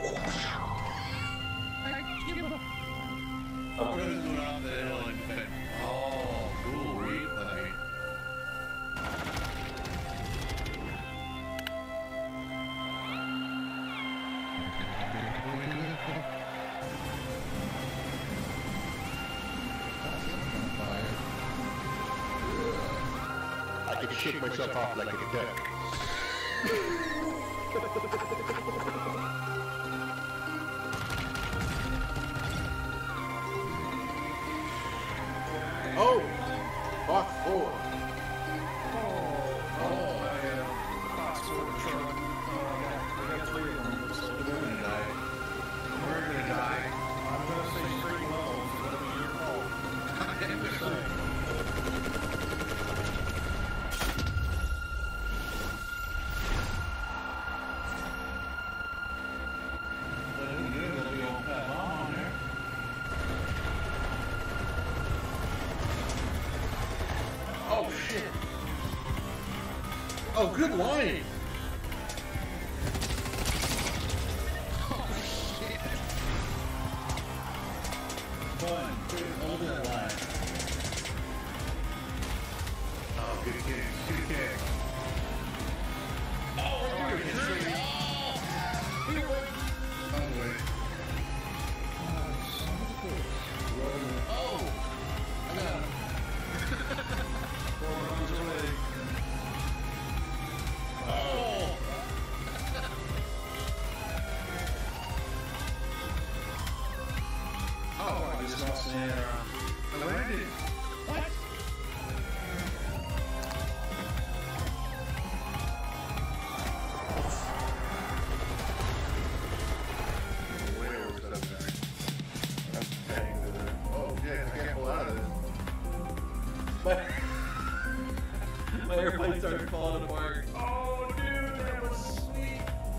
I'm gonna go down the hill and defend. Oh, cool replay. I can shake myself off like a duck. Oh! Box 4. Box 4 truck. We got 3 of them. We're gonna die. We're gonna die. I'm gonna say straight level. It's gonna be your fault. I'm just saying. Oh shit! Oh, good line! Fun. Hold that line. Oh, good kick. Good kick. Oh, you're straight. Oh, I got him. 4 runs away. Oh! Oh, I just lost the air. I landed. What? Where was that there? That's bang to there. Oh, yeah, I can't pull out of this. My airplane started falling apart. Oh, dude, that was sweet.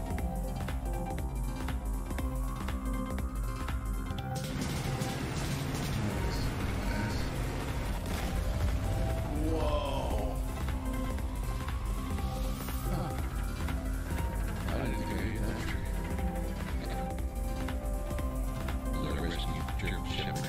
Whoa. I didn't think I ate that tree. The rescue German Shepherd.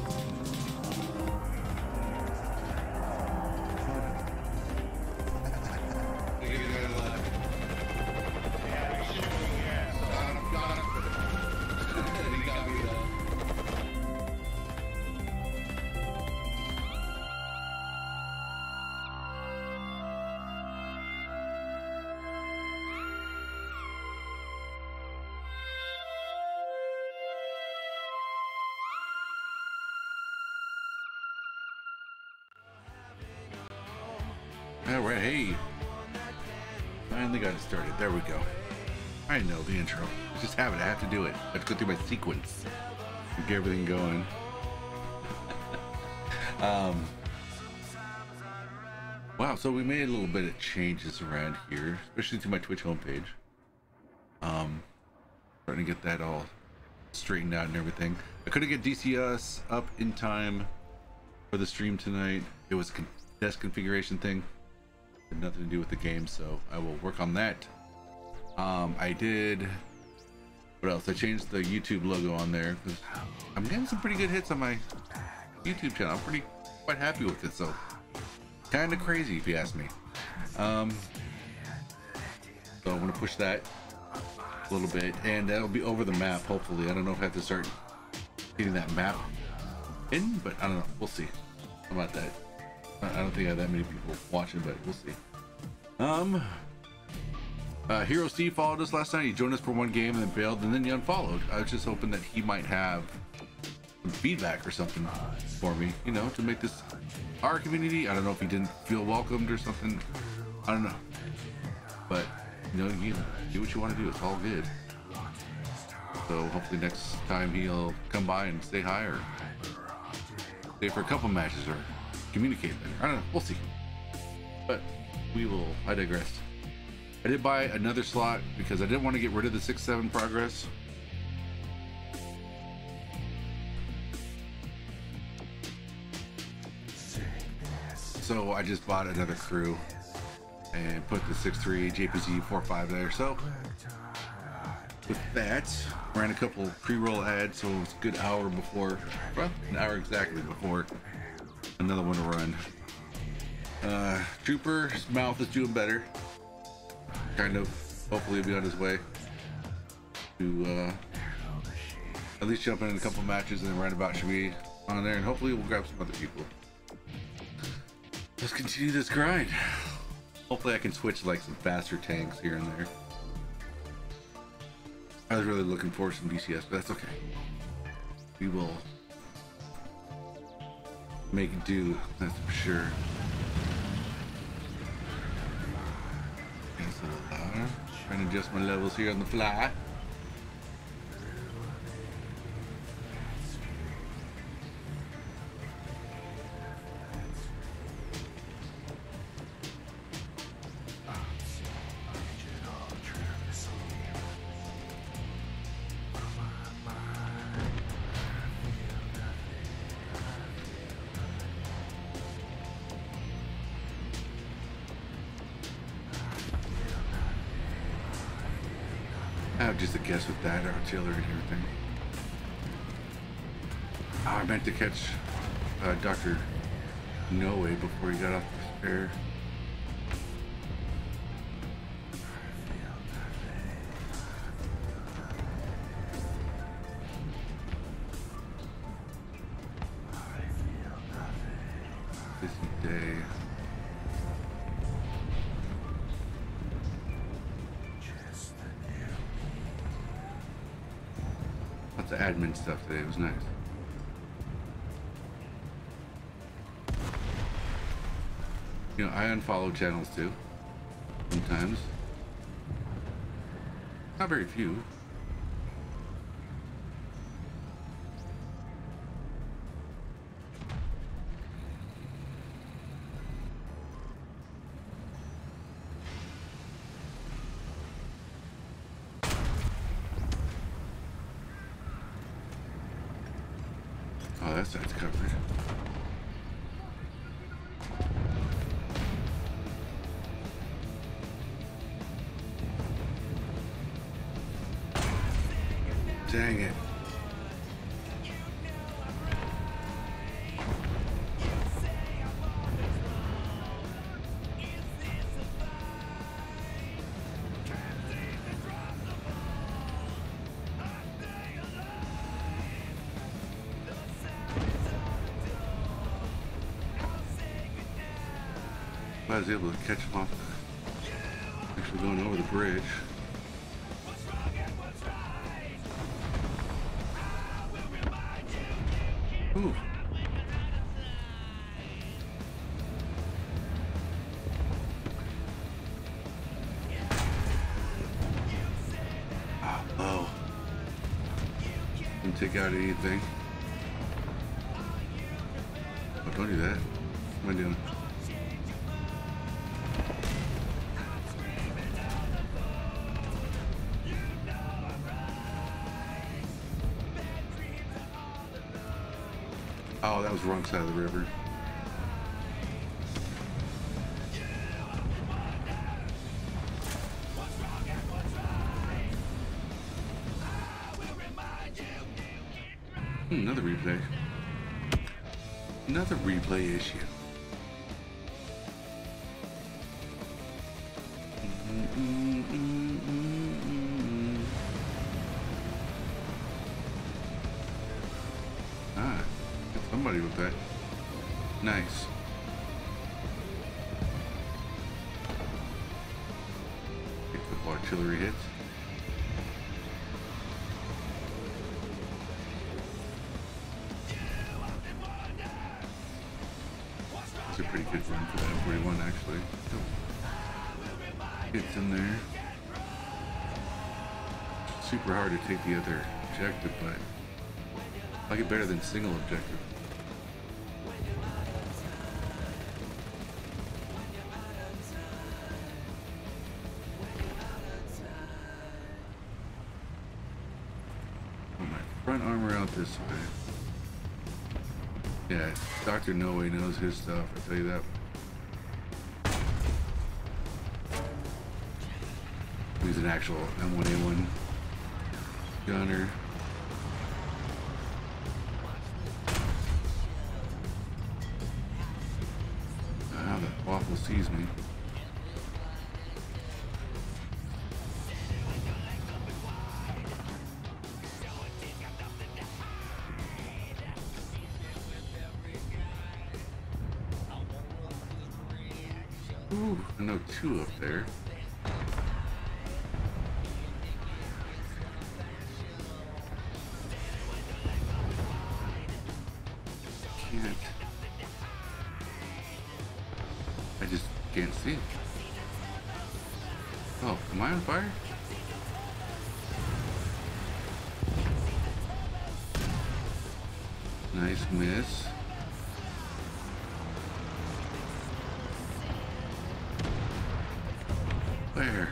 Alright, hey. Finally got it started. There we go. I know the intro. Just have it. I have to do it. I have to go through my sequence. Get everything going. Wow, so we made a little bit of changes around here, especially to my Twitch homepage. Starting to get that all straightened out and everything. I couldn't get DCS up in time for the stream tonight. It was a desk configuration thing. Had nothing to do with the game, so I will work on that. I did, what else? I changed the YouTube logo on there because I'm getting some pretty good hits on my YouTube channel. I'm quite happy with it, so kind of crazy if you ask me. So I'm gonna push that a little bit, and that'll be over the map hopefully. I don't know if I have to start getting that map in, but I don't know, we'll see about that. I don't think I have that many people watching, but we'll see. Hero Steve followed us last night. He joined us for one game and then bailed, and then he unfollowed. I was just hoping that he might have some feedback or something for me, you know, to make this our community. I don't know if he didn't feel welcomed or something. I don't know, but you know, you do what you want to do. It's all good. So hopefully next time he'll come by and say hi or stay for a couple matches or communicate better. I don't know, we'll see. But we will, I digress. I did buy another slot because I didn't want to get rid of the 6-7 progress. So I just bought another crew and put the 6-3 JPZ 4-5 there. So with that, ran a couple pre-roll ads, so it's a good hour before, well, an hour exactly before another one to run. Trooper's mouth is doing better. Kind of. Hopefully he'll be on his way to at least jump in a couple matches, and then right about should be on there, and hopefully we'll grab some other people. Let's continue this grind. Hopefully I can switch like some faster tanks here and there. I was really looking for some DCS, but that's okay. We will make do, that's for sure. It's a little louder. Trying to adjust my levels here on the fly. I have just a guess with that artillery and everything. Oh, I meant to catch Dr. Noe before he got off the spare. Busy day. Lots of admin stuff today. It was nice. You know, I unfollow channels too. Sometimes. Not very few. Oh, that side's covered. Dang it. I was able to catch him off actually going over the bridge. Ooh. Ah, low. Didn't take out anything. Oh, don't do that. What am I doing? Oh, that was the wrong side of the river. Another replay. Another replay issue. Ah, got somebody with that. Nice. Get a couple artillery hits. It's a pretty good run for that 41 actually. Hits in there. Super hard to take the other objective, but I like it better than single objective. Put my front armor out this way. Yeah, Dr. Noe knows his stuff, I'll tell you that. He's an actual M1A1 Gunner. Ah, that waffle sees me. Ooh, I know two up there. Can't. I just can't see. Oh, am I on fire? Nice miss. Where?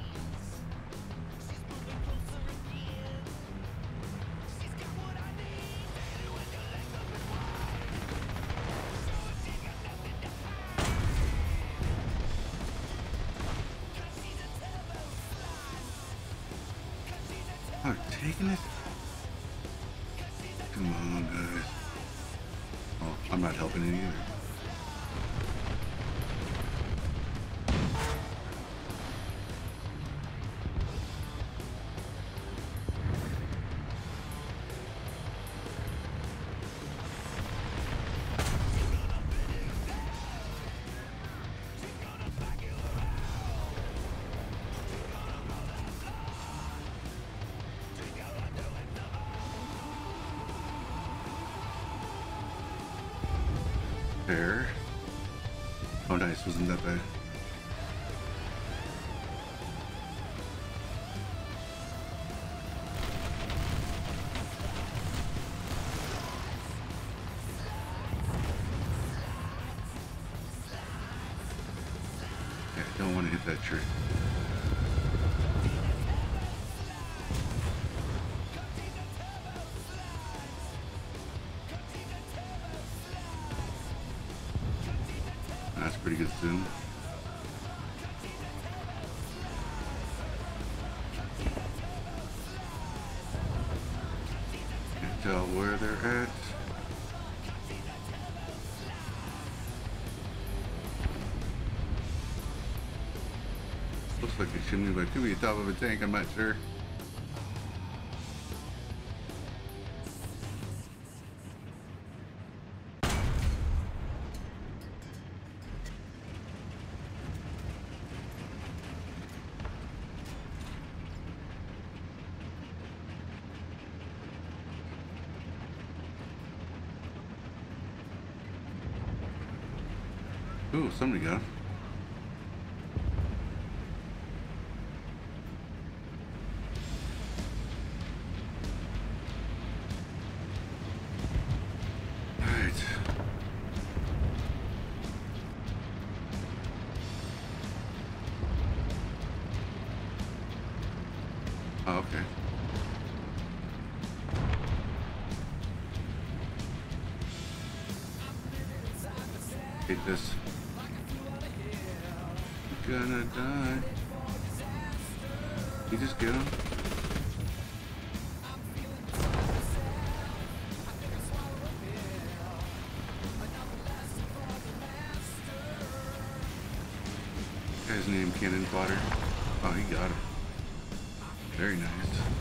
Oh, taking it? Come on, guys. Oh, I'm not helping it either. There. Oh, nice. Wasn't that bad? Yeah, I don't want to hit that tree. That's pretty good soon. Can't tell where they're at. Looks like a chimney, but it could be the top of a tank, I'm not sure. Ooh, somebody got him. Alright. Oh, okay. Hate this. Gonna die. You just get him. Guy's name Cannon Fodder. Oh, he got him. Very nice.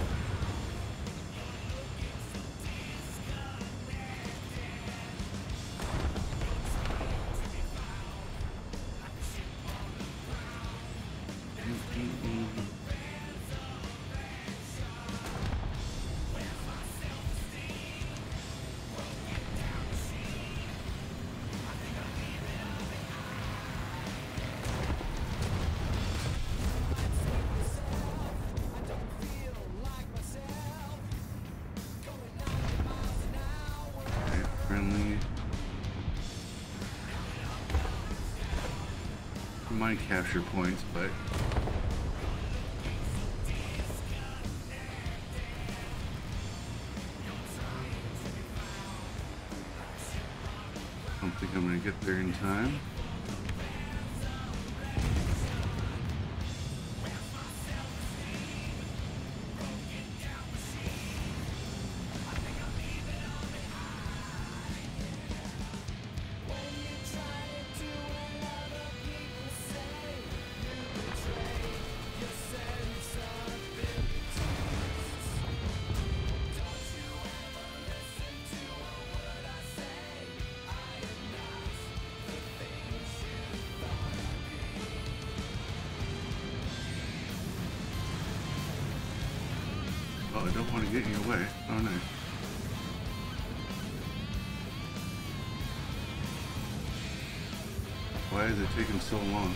Friendly. Might capture points, but I don't think I'm gonna get there in time. Oh, I don't want to get in your way. Oh, nice. Why is it taking so long?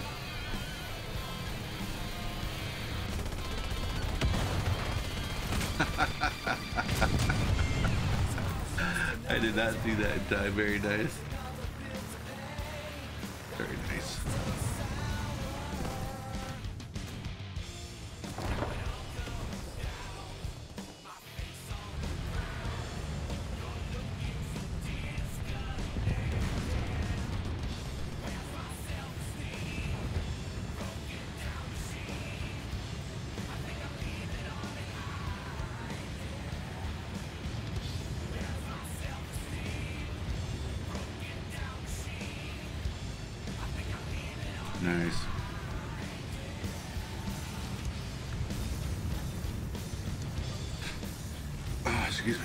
I did not see that in time. Very nice. Very nice. Nice. Oh, excuse me.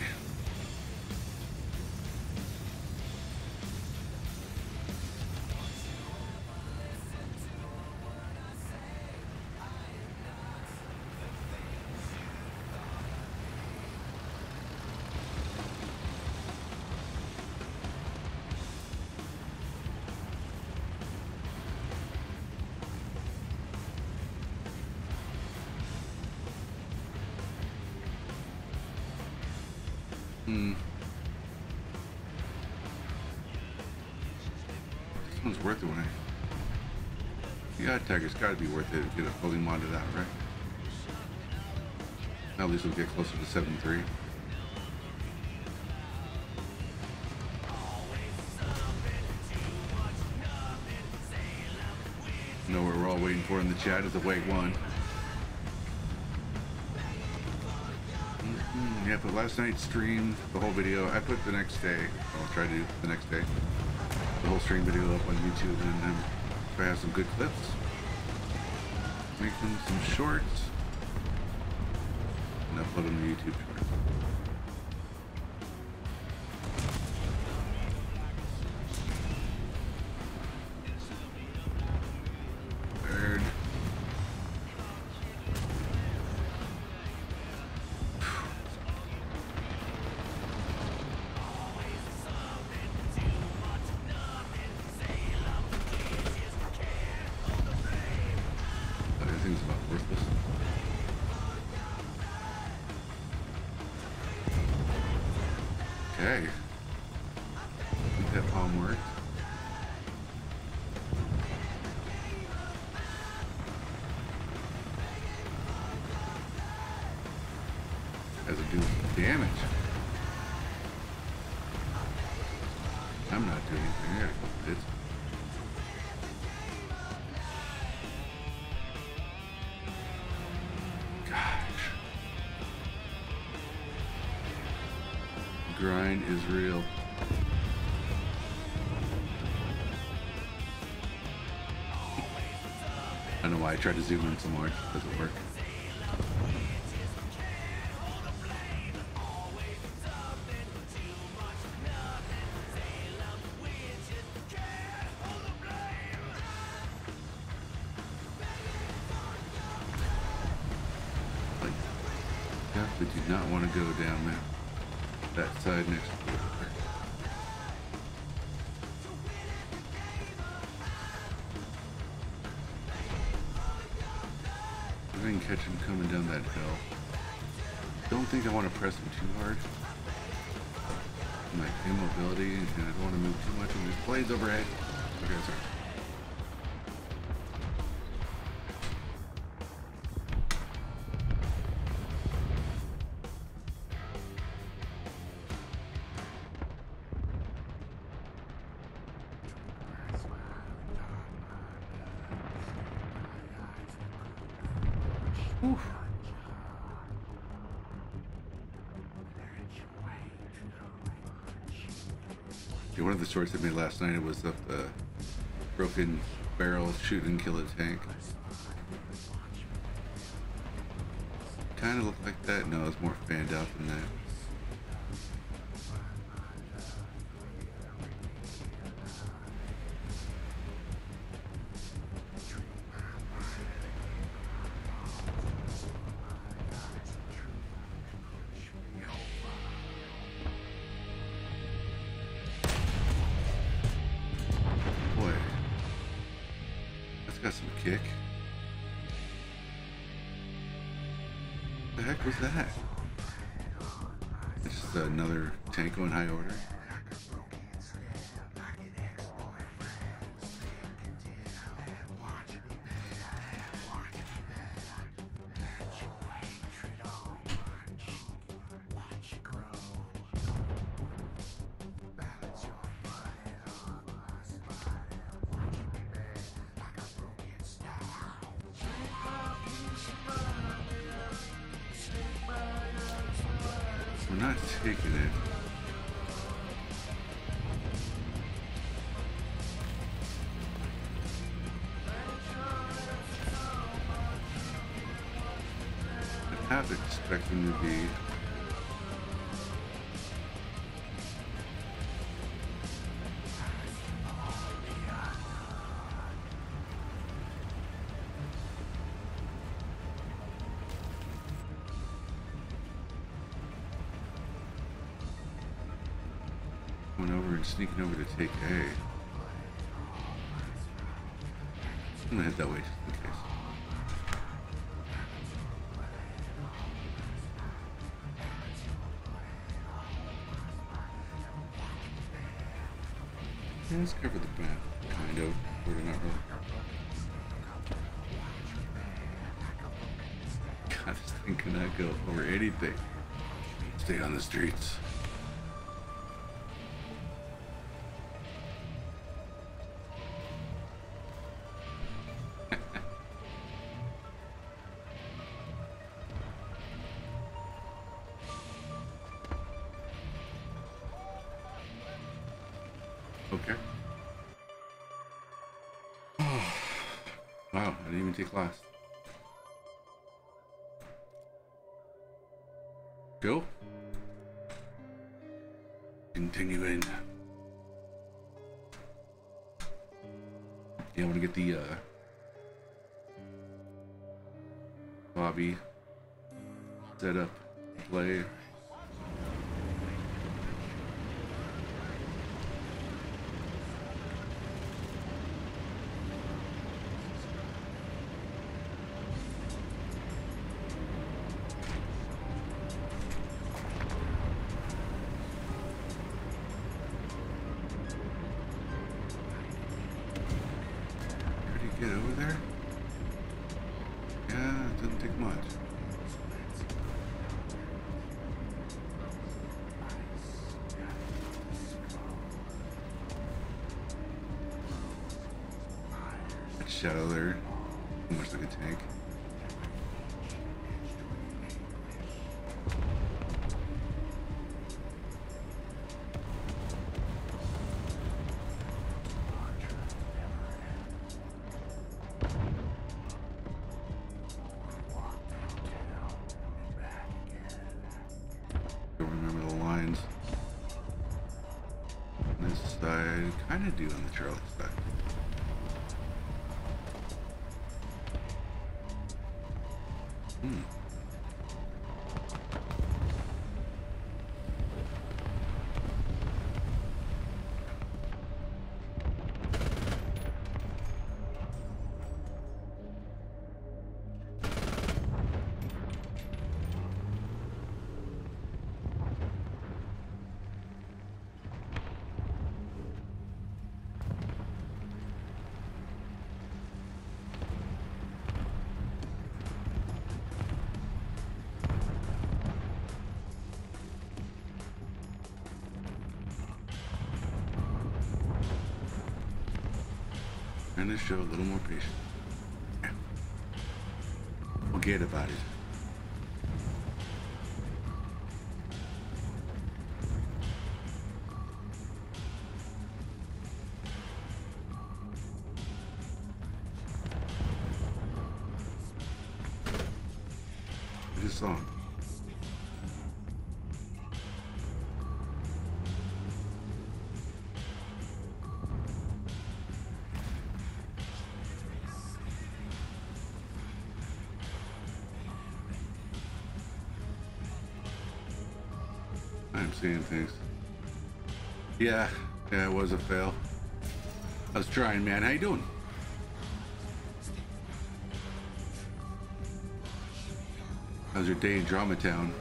This one's worth it when the odd tagger's got to be worth it to get it fully modded out, right? At least we'll get closer to 7.3. You know what we're all waiting for in the chat is the wait one. Yeah, but last night's stream, the whole video, I put the next day. I'll try to do the next day. The whole stream video up on YouTube, and then if I have some good clips, make them some shorts, and upload them to YouTube shorts. Third. Everything's about worthless. Okay. I think that palm worked. Doesn't do damage. I'm not doing anything. I gotta go with it. Grind is real. I don't know why I tried to zoom in so much. It doesn't work. Like, definitely do not want to go down there. That side next to the river. I didn't catch him coming down that hill. Don't think I want to press him too hard. My immobility, and I don't want to move too much. And there's blades overhead. Okay, sorry. Oof. Yeah, one of the shorts I made last night, it was of the broken barrel shoot and kill a tank. Kind of looked like that. No, it's more fanned out than that. got some kick. What the heck was that? It's just another tank going high order. We're not taking it. I have to expect them to be. Going over and sneaking over to take A. I'm gonna head that way just in case. Yeah, let's cover the map, kind of, but not really. God, this thing cannot go over anything. Stay on the streets. Okay. Wow, I didn't even take last. Go. Continuing. Yeah, I want to get the lobby set up, play. Get over there? Yeah, it doesn't take much. That shadow there, almost like a tank. Remember the lines. On this side, kind of do on the Charlie side. Trying to show a little more patience. Yeah. Forget about it. I just saw him. I'm seeing things. Yeah, it was a fail. I was trying, man. How you doing? How's your day in Drama Town?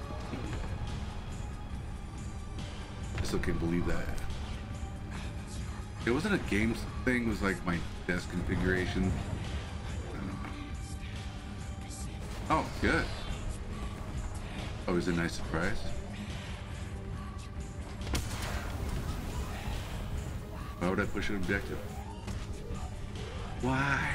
I still can't believe that. It wasn't a games thing, it was like my desk configuration. Oh, good. Always a nice surprise. Why would I push an objective? Why?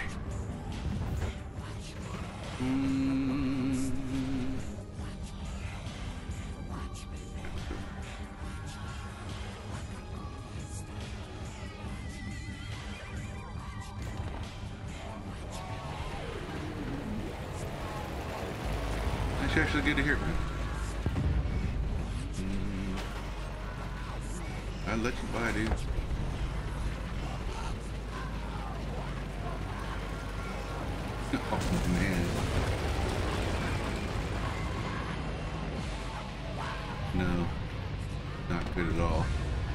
That's actually good to hear, man. I'd let you buy, dude. Oh, man. No. Not good at all.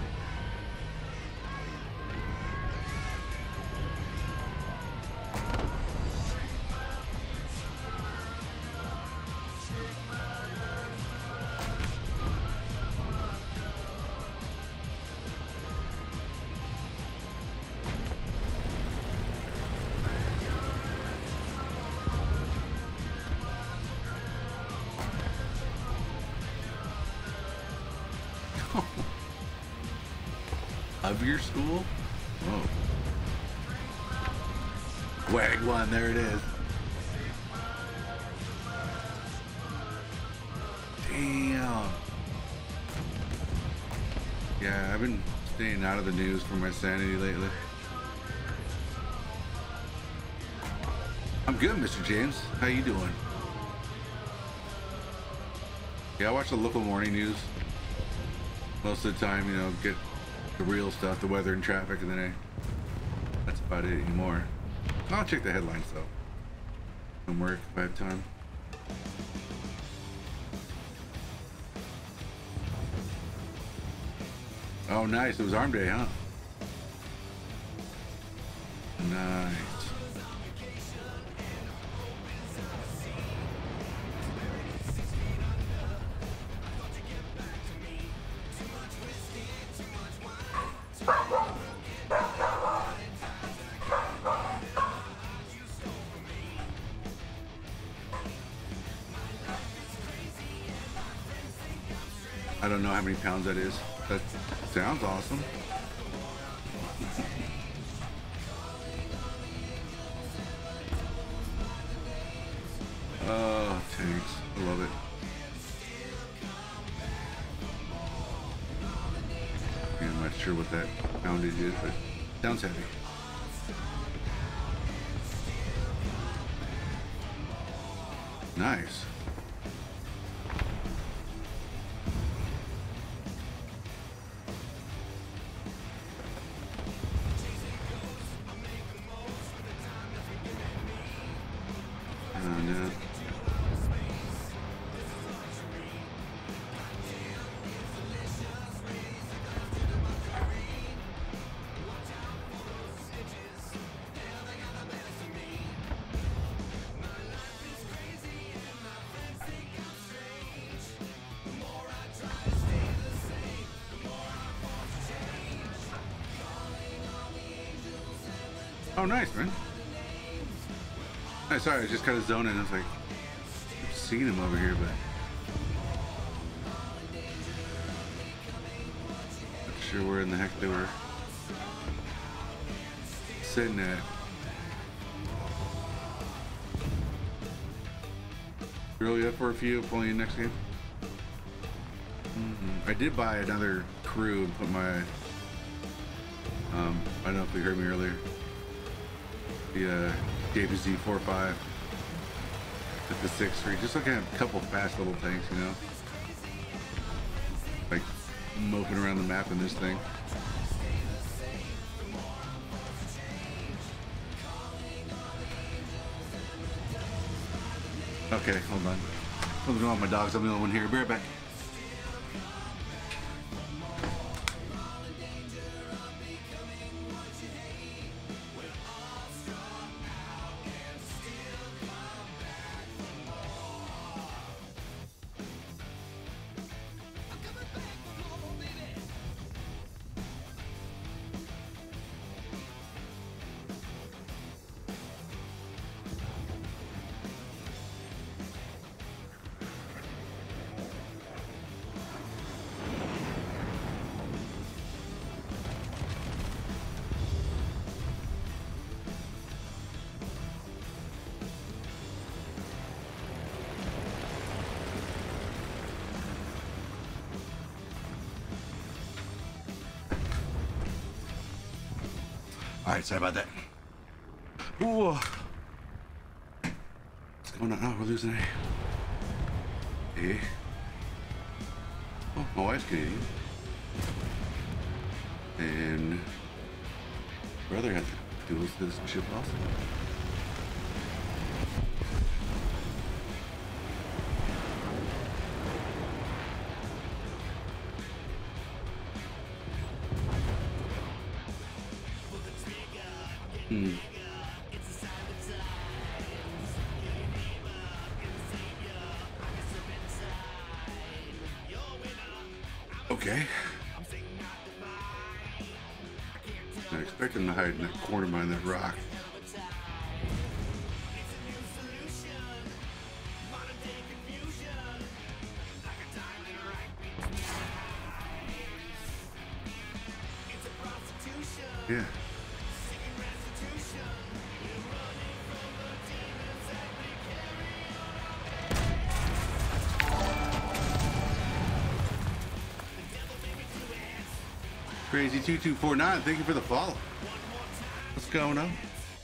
Of your school? Whoa. Wag one, there it is. Damn. Yeah, I've been staying out of the news for my sanity lately. I'm good, Mr. James. How you doing? Yeah, I watch the local morning news. Most of the time, you know, get the real stuff, the weather and traffic, and then that's about it anymore. I'll check the headlines though. From work if I have time. Oh, nice. It was arm day, huh? Nice. I don't know how many pounds that is. That sounds awesome. Oh, tanks. I love it. Yeah, I'm not sure what that poundage is, but it sounds heavy. Nice. Oh, nice, man. Hey, sorry, I just kind of zoned in. I was like, I've seen him over here, but not sure where in the heck they were sitting at. Really up for a few playing next game? I did buy another crew and put my, I don't know if you heard me earlier. The DBZ 4.5 at the 6th Street, just looking at a couple fast little tanks, you know, like moping around the map in this thing. Okay, hold on. Something's going on with my dogs. I'm the only one here. Be right back. Alright, sorry about that. Ooh. What's going on? Oh, we're losing A. A. Oh, my wife's Canadian. And brother has dual citizenship also. Okay. I expect him to hide in that corner behind that rock. Yeah. Crazy2249, thank you for the follow. What's going on?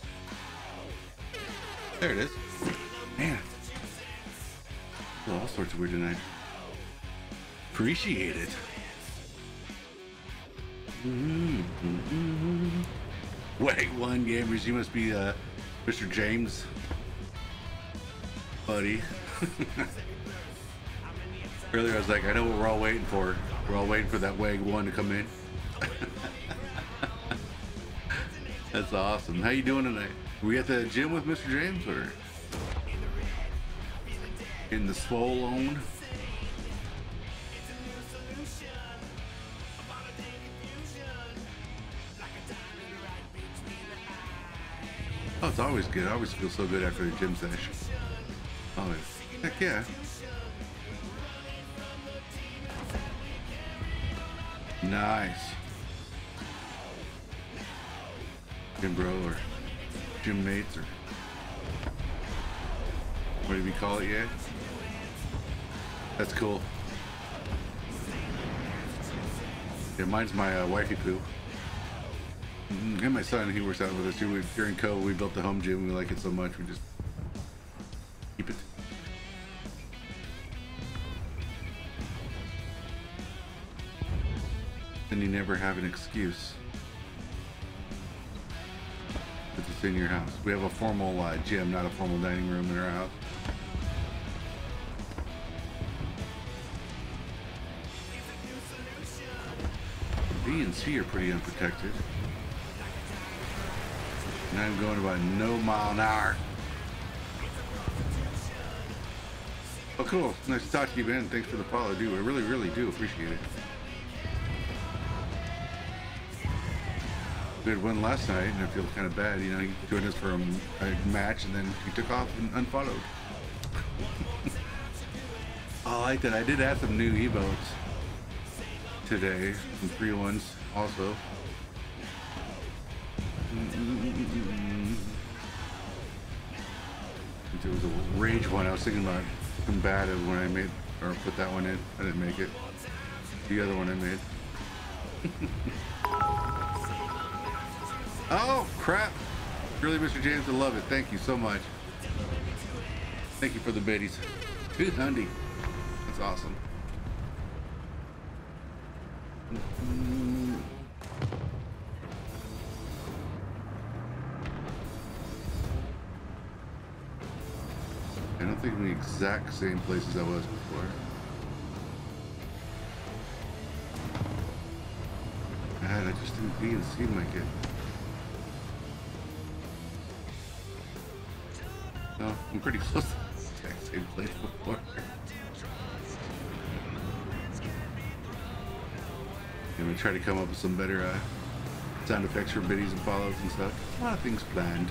There it is. Man. All sorts of weird tonight. Appreciate it. Wait, one gamers, you must be Mr. James, buddy. Earlier I was like, I know what we're all waiting for. We're all waiting for that WAG 1 to come in. That's awesome. How you doing tonight? Were we at the gym with Mr. James or in the swole on? Oh, it's always good. I always feel so good after the gym session. Always. Heck yeah. Nice. Gym bro or gym mates or what do we call it yet? That's cool. Yeah, mine's my wifey poo. And my son, he works out with us too. During COVID, we built the home gym. We like it so much, we just keep it. And you never have an excuse. If it's in your house. We have a formal gym, not a formal dining room in our house. B and C are pretty unprotected. And I'm going about no mile an hour. Oh, cool. Nice to talk to you, Ben. Thanks for the follow, dude. I really, really do appreciate it. We had one last night, and I feel kind of bad. You know, he joined us for a match, and then he took off and unfollowed. I like that. I did add some new emotes today, some free ones also. There was a rage one. I was thinking about combative when I made or put that one in. I didn't make it. The other one I made. Oh crap! Really, Mr. James, I love it. Thank you so much. Thank you for the biddies. 200. That's awesome. I don't think I'm in the exact same places I was before. God, I just didn't B and C make it. No, I'm pretty close to the exact same place before. I'm gonna try to come up with some better sound effects for biddies and follows and stuff. A lot of things planned.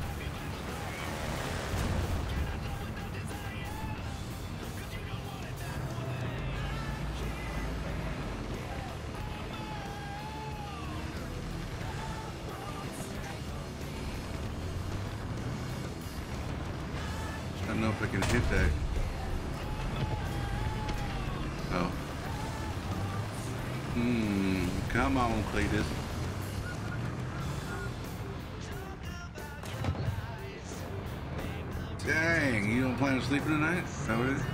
I don't know if I can hit that. Oh. Come on, Cletus. sleeping tonight? Is that what it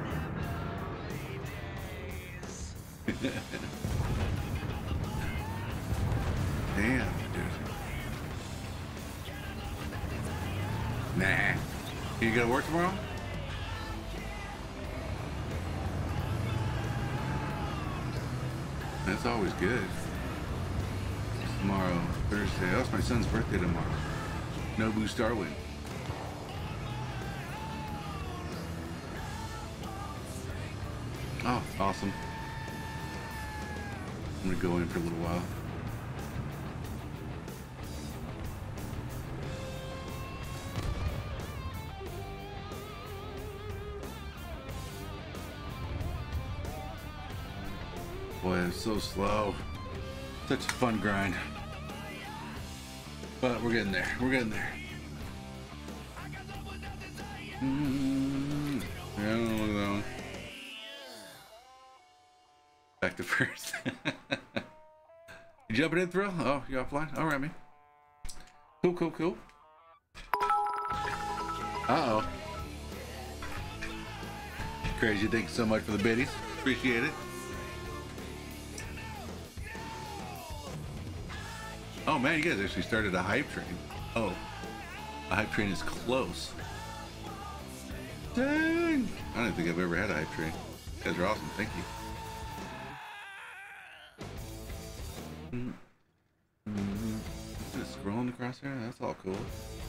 is? Damn, dude. Nah. You gonna work tomorrow? That's always good. Tomorrow, Thursday. Oh, it's my son's birthday tomorrow. Nobu Starwind. Oh, awesome. I'm gonna go in for a little while. Boy, it's so slow. Such a fun grind. But we're getting there. We're getting there. I don't know. Back to first. You jumping in, Thrill? Oh, you offline? Alright, man. Cool, cool, cool. Uh-oh. Crazy, thanks so much for the biddies. Appreciate it. Oh man, you guys actually started a hype train. Oh, a hype train is close. Dang! I don't think I've ever had a hype train. You guys are awesome. Thank you. Just scrolling across there. That's all cool.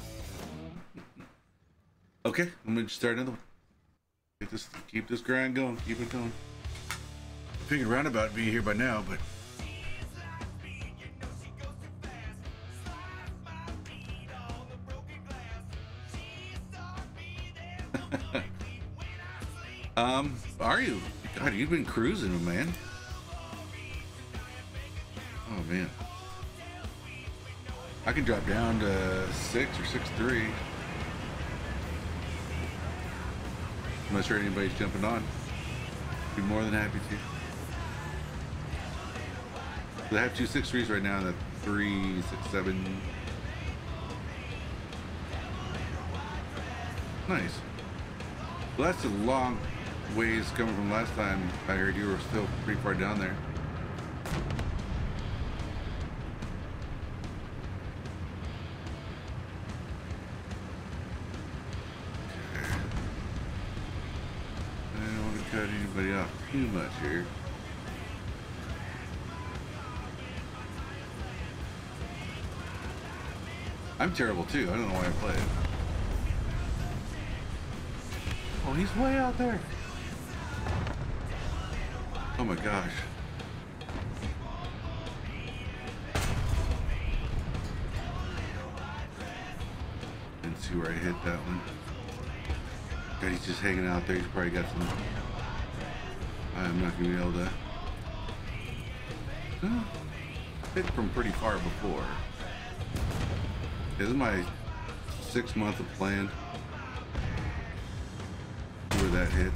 Okay, I'm gonna start another one. Keep this grind going. Keep it going. Figured Roundabout would be here by now, but. Are you? God, you've been cruising, man. Oh man. I can drop down to 6 or 6'3". I'm not sure anybody's jumping on. Be more than happy to. I have 2 6'3s right now, and a 3 6 7. Nice. Well, that's a long ways coming from last time. I heard you were still pretty far down there. Okay. I don't want to cut anybody off too much here. I'm terrible too. I don't know why I play it. Oh, he's way out there. Oh my gosh. Didn't see where I hit that one. God, he's just hanging out there. He's probably got some. I'm not gonna be able to. Hit from pretty far before. This is my 6th month of playing. Where that hits.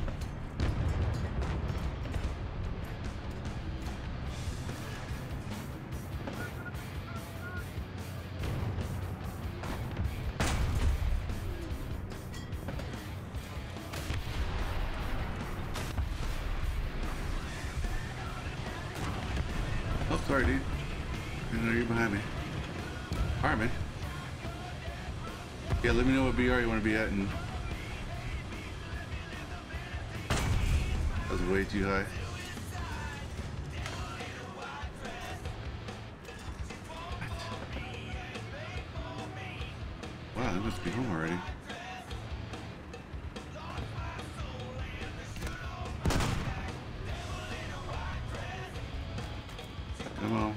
Oh, sorry, dude. I know you're behind me. All right, man. Yeah, let me know what BR you want to be at, and that was way too high. Wow, they must be home already. Come on.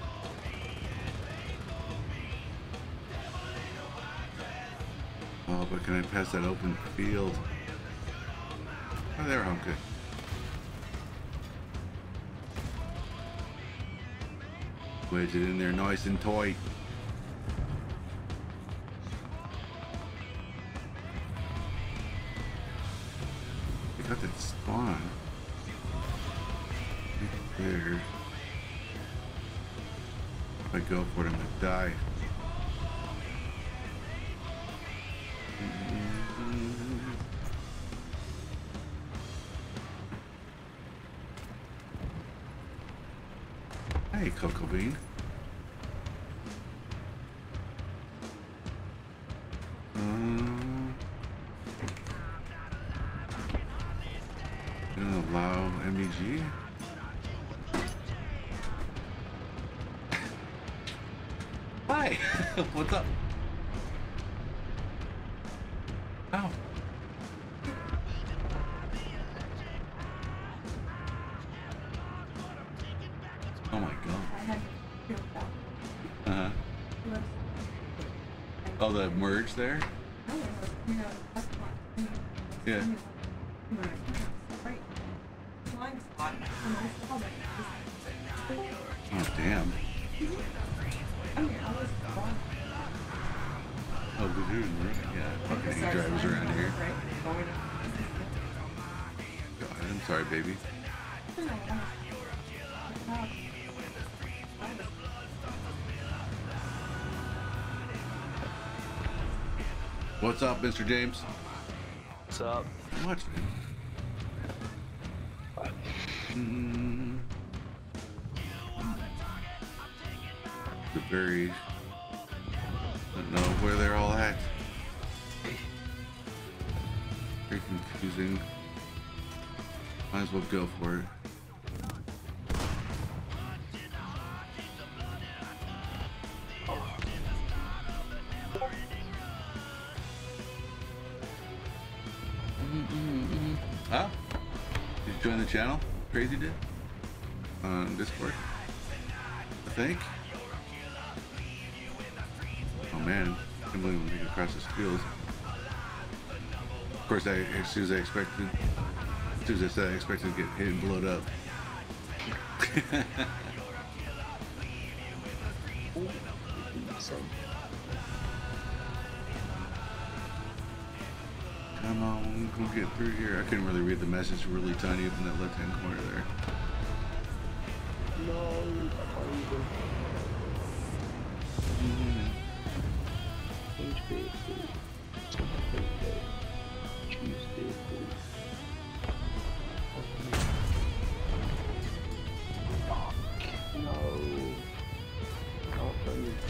Oh, but can I pass that open field? Oh, they're home good. Wedge it in there nice and tight. I got that spawn. Right there. If I go for it, I'm gonna die. Hi, Cocoa Bean. Gonna allow MEG. Hi. What's up? Ow. Oh my god. Uh-huh. Oh, the merge there? Yeah. Oh, damn. Oh, the dude, yeah, fucking hate drivers around here. God, I'm sorry, baby. What's up, Mr. James? What's up? Watch me. The very don't know where they're all at. Very confusing. Might as well go for it. Ah, did you join the channel? Crazy did? On Discord, I think. Oh man, I can't believe we make it across this field. Of course, as soon as I said I expected to get hit and blowed up. Come on, we'll get through here. I couldn't really read the message, really tiny up in that left-hand corner there. No, I can't even. Change vehicle. Choose vehicle. Fuck. No. Can't find it.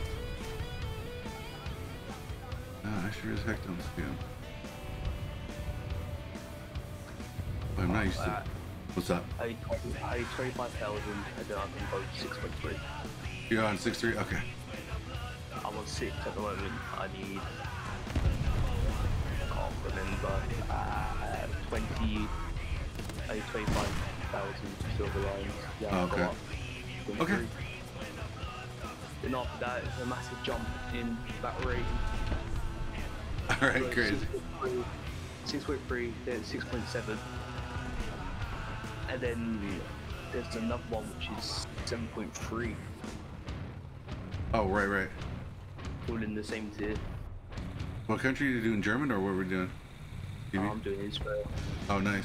No, I sure as heck don't see him. But I'm not used to. What's up? I 25,000 and then I can go 6.3. You're on 6.3? Okay. I'm on 6 at the moment. I need, I can't remember, 25,000 silver lines. Yeah, Oh, I've got okay. up Okay. 23. Then after that, it's a massive jump in that rating. Alright, So crazy. 6.3, then 6.7. And then there's another one which is 7.3, Oh, right. all in the same tier. What country are you doing? German or what we're doing? TV? I'm doing Israel. Oh, nice.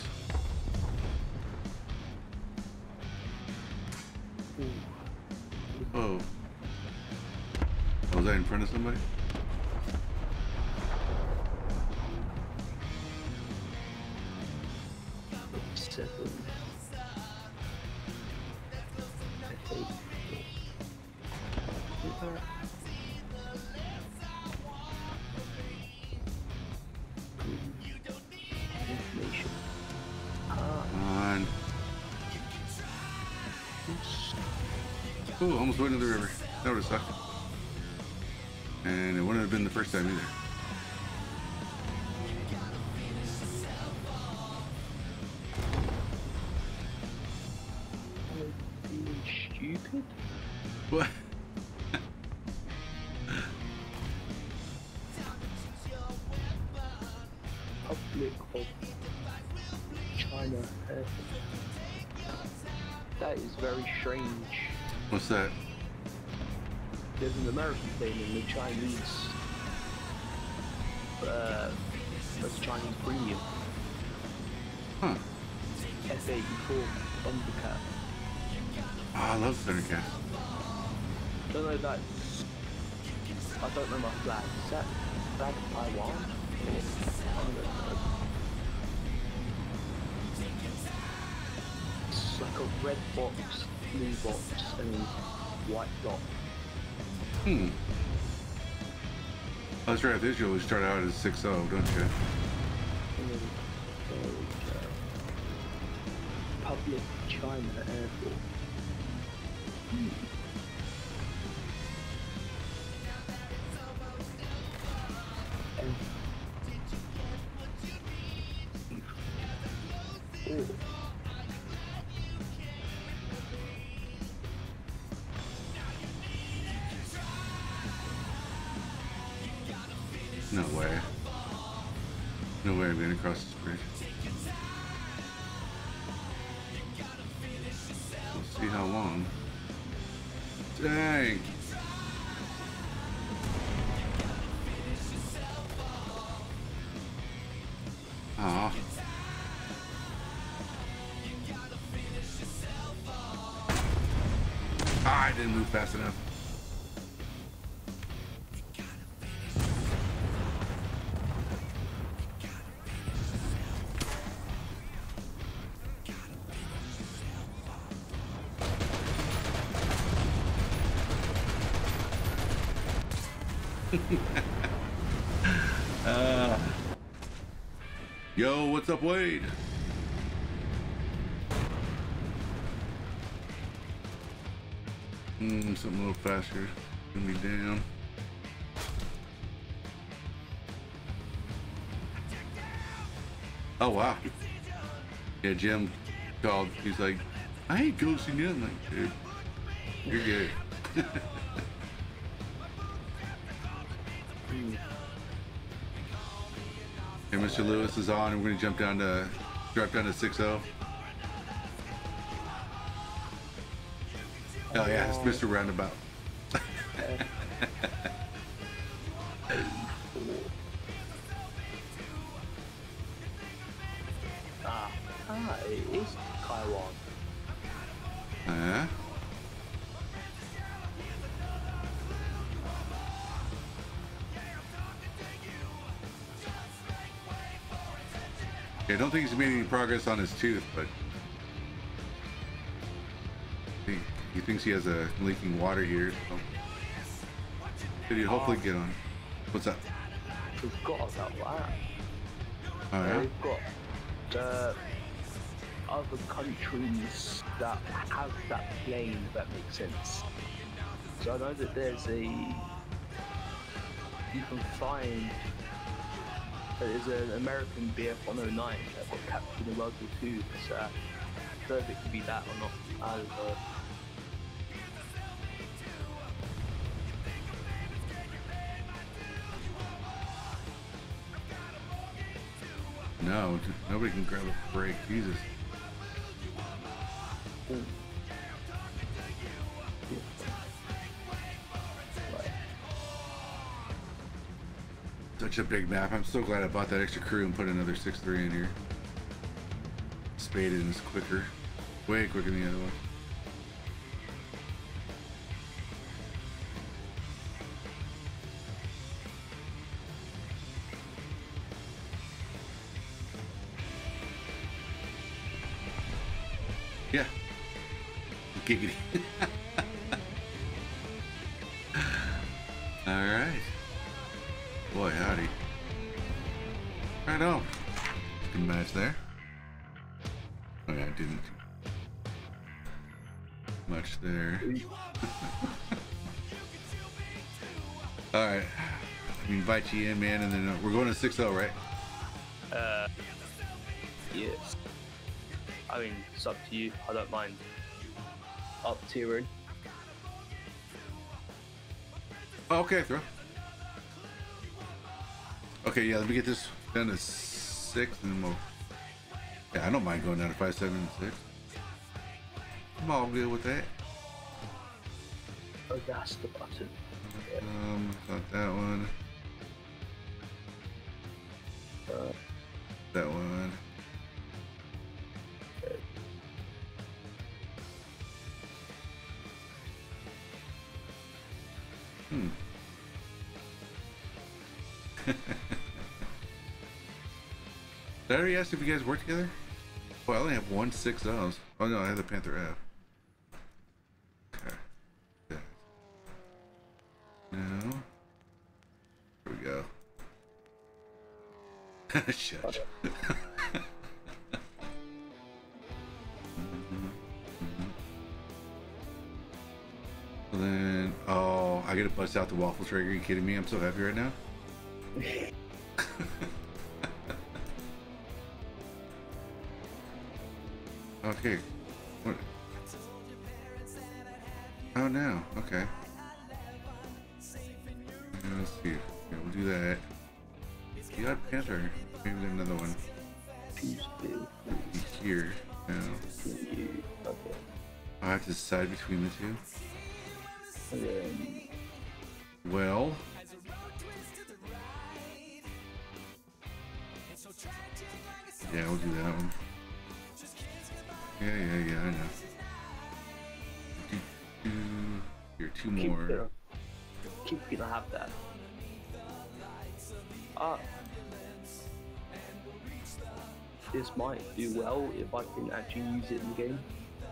Oh. Was I in front of somebody? Seven. Information. Come on. Ooh, almost went into the river. That would have sucked. And it wouldn't have been the first time either. Being stupid. What? Public of China. That is very strange. What's that? There's an American plane and the Chinese, that's Chinese premium. Huh. F-84 Thundercat. Oh, I love Thundercat. Don't know that. I don't know my flag. Is that flag of Taiwan? I don't know. It's like a red box blue box and white dot. Hmm. Oh, that's right. This you always start out as 6-0, don't you? And then there we go. Public China Airport. And oh. No way. No way I'm getting across this bridge. We'll see how long. Dang! Aw. Ah, I didn't move fast enough. Yo, what's up, Wade? Something a little faster. Gonna be down. Oh wow. Yeah, Jim called. He's like, I ain't ghosting you. I'm like, dude, you're good. Hey, Mr. Lewis is on, and we're gonna drop down to 6-0. Oh yeah, it's Mr. Roundabout. It is Taiwan. Yeah, I don't think he's made any progress on his tooth, but he thinks he has a leaking water here. So could you hopefully get on? What's up? We've got about that. Oh yeah? We've got other countries that have that plane, if that makes sense. So I know that there's you can find there's an American BF-109 that got captured in World War II. So I don't know if it could be that or not. I don't know. No, nobody can grab a break. Jesus. Such a big map. I'm so glad I bought that extra crew and put another 6-3 in here. Spaded is quicker. Way quicker than the other one. Yeah. Giggity. Alright. Boy, howdy. Right on. Good match there. Oh yeah, I didn't much there. Alright. Let me invite you in, man, and then we're going to 6-0, right? Yes. I mean, it's up to you. I don't mind up tiering. Oh, okay, throw. Okay, yeah, let me get this down to 6 and then we'll... Yeah, I don't mind going down to 5, 7, and 6. I'm all good with that. Oh, that's the button. Not that one. That one. Did I already ask if you guys work together? Well, I only have 1 6-0s. Oh no, I have the Panther F. Shut. Well then, oh, I gotta bust out the waffle trigger. Are you kidding me? I'm so happy right now. Okay. What? Oh no. Okay. Let's see. Yeah, we'll do that. The Odd Panther. Maybe another one. Here. No. Okay. I have to decide between the two. And Well. Yeah, we'll do that one. Yeah, I know. Here, two more. keep gonna have that. This might do well if I can actually use it in the game.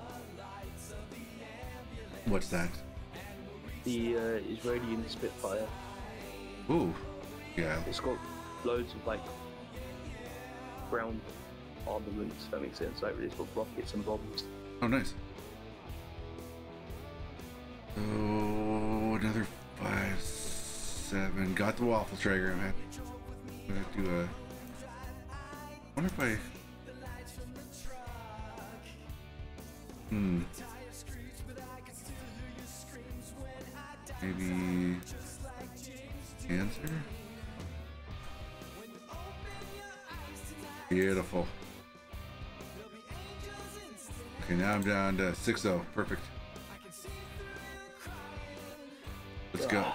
What's that? The Israeli Spitfire. Ooh, yeah. It's got loads of like ground armaments, if that makes sense. Like it's got rockets and bombs. Oh, nice. Oh, another 5, 7. Got the waffle trigger. I'm happy. I'm gonna do a. Wonder if I. Maybe answer. Beautiful. Okay, now I'm down to 6-0. Perfect. Let's go.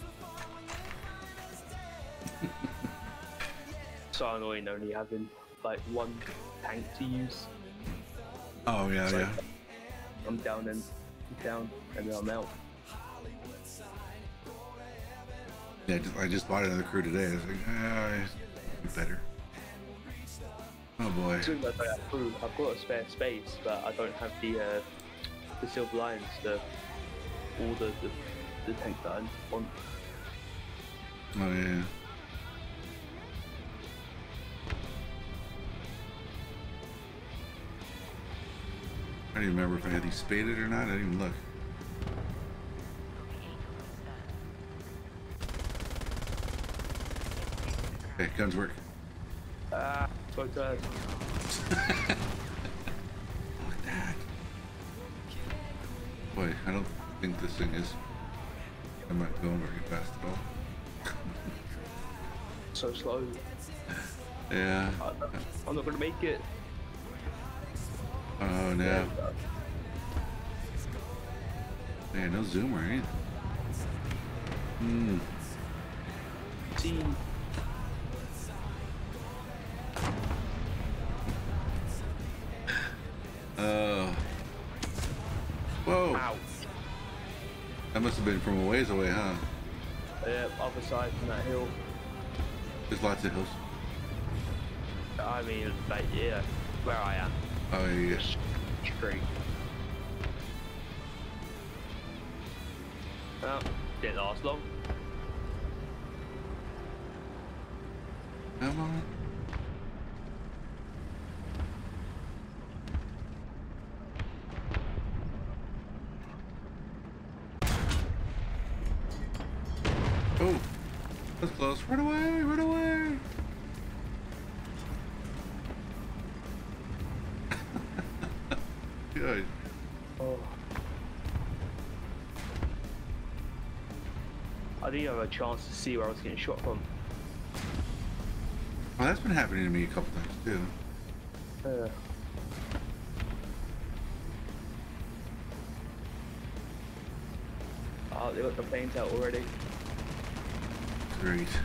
So annoying only having like one tank to use. Oh yeah, So yeah. I'm down and then I'm out. Yeah, I just bought another crew today. I was like, be better. Oh boy. As soon as I got through, I've got a spare space, but I don't have the silver lines, all the tank that I want. Oh yeah. I don't even remember if I had these spaded or not. I didn't even look. Okay, guns work. So tired. Look at that. Boy, I don't think this thing is. I'm not going very fast at all. So slow. Yeah. I'm not gonna make it. Oh no. Man, no zoom or anything. See. Whoa. Ouch. That must have been from a ways away, huh? Yeah, other side from that hill. There's lots of hills. I mean, like, yeah, where I am. Oh yeah. Straight. Well, didn't last long. Come on. Oh, that's close. Run away! Run away! Good. Oh. I didn't have a chance to see where I was getting shot from. Well, that's been happening to me a couple times too. Oh, they got the planes out already. Great.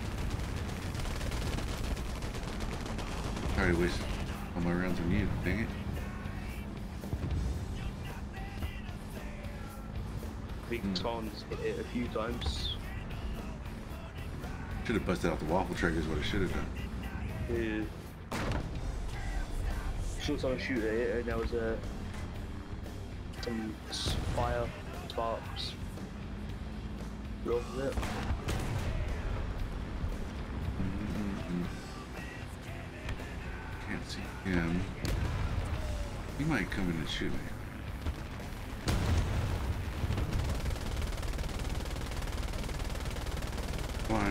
Alright, waste all my rounds on you. Dang it. Big Tom's hit it a few times. Should have busted out the waffle trigger is what I should have done. Saw someone shoot at it and there was some fire sparks. Off of it. See him. He might come in and shoot me. Come on.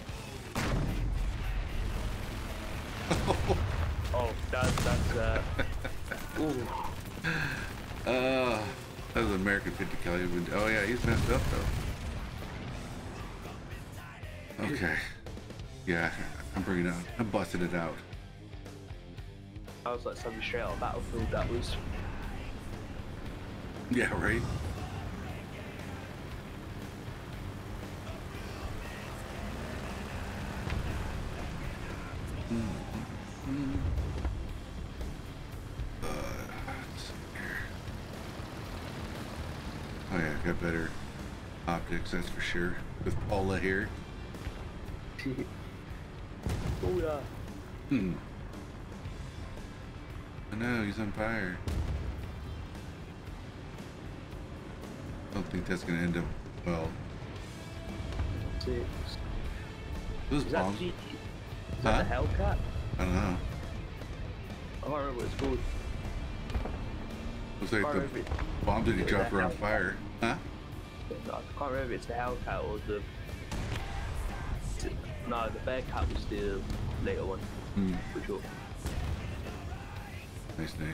Oh, that's ooh. That was an American 50 caliber. Oh yeah, he's messed up though. Okay. Yeah, I'm bringing it out. I'm busting it out. I was like something straight out of Battlefield. That was. Yeah, right? Oh yeah, got better optics, that's for sure. With Paula here. Oh yeah. I know, he's on fire. I don't think that's gonna end up well. 6. Those Is that bombs. Is that the Hellcat? I don't know. I can't remember what it's called. Looks like Can't the remember it. bomb did he Is drop that her on Hellcat? fire. Huh? I can't remember if it's the Hellcat or the. No, the Bearcat was the later one. For sure. Nice, nice.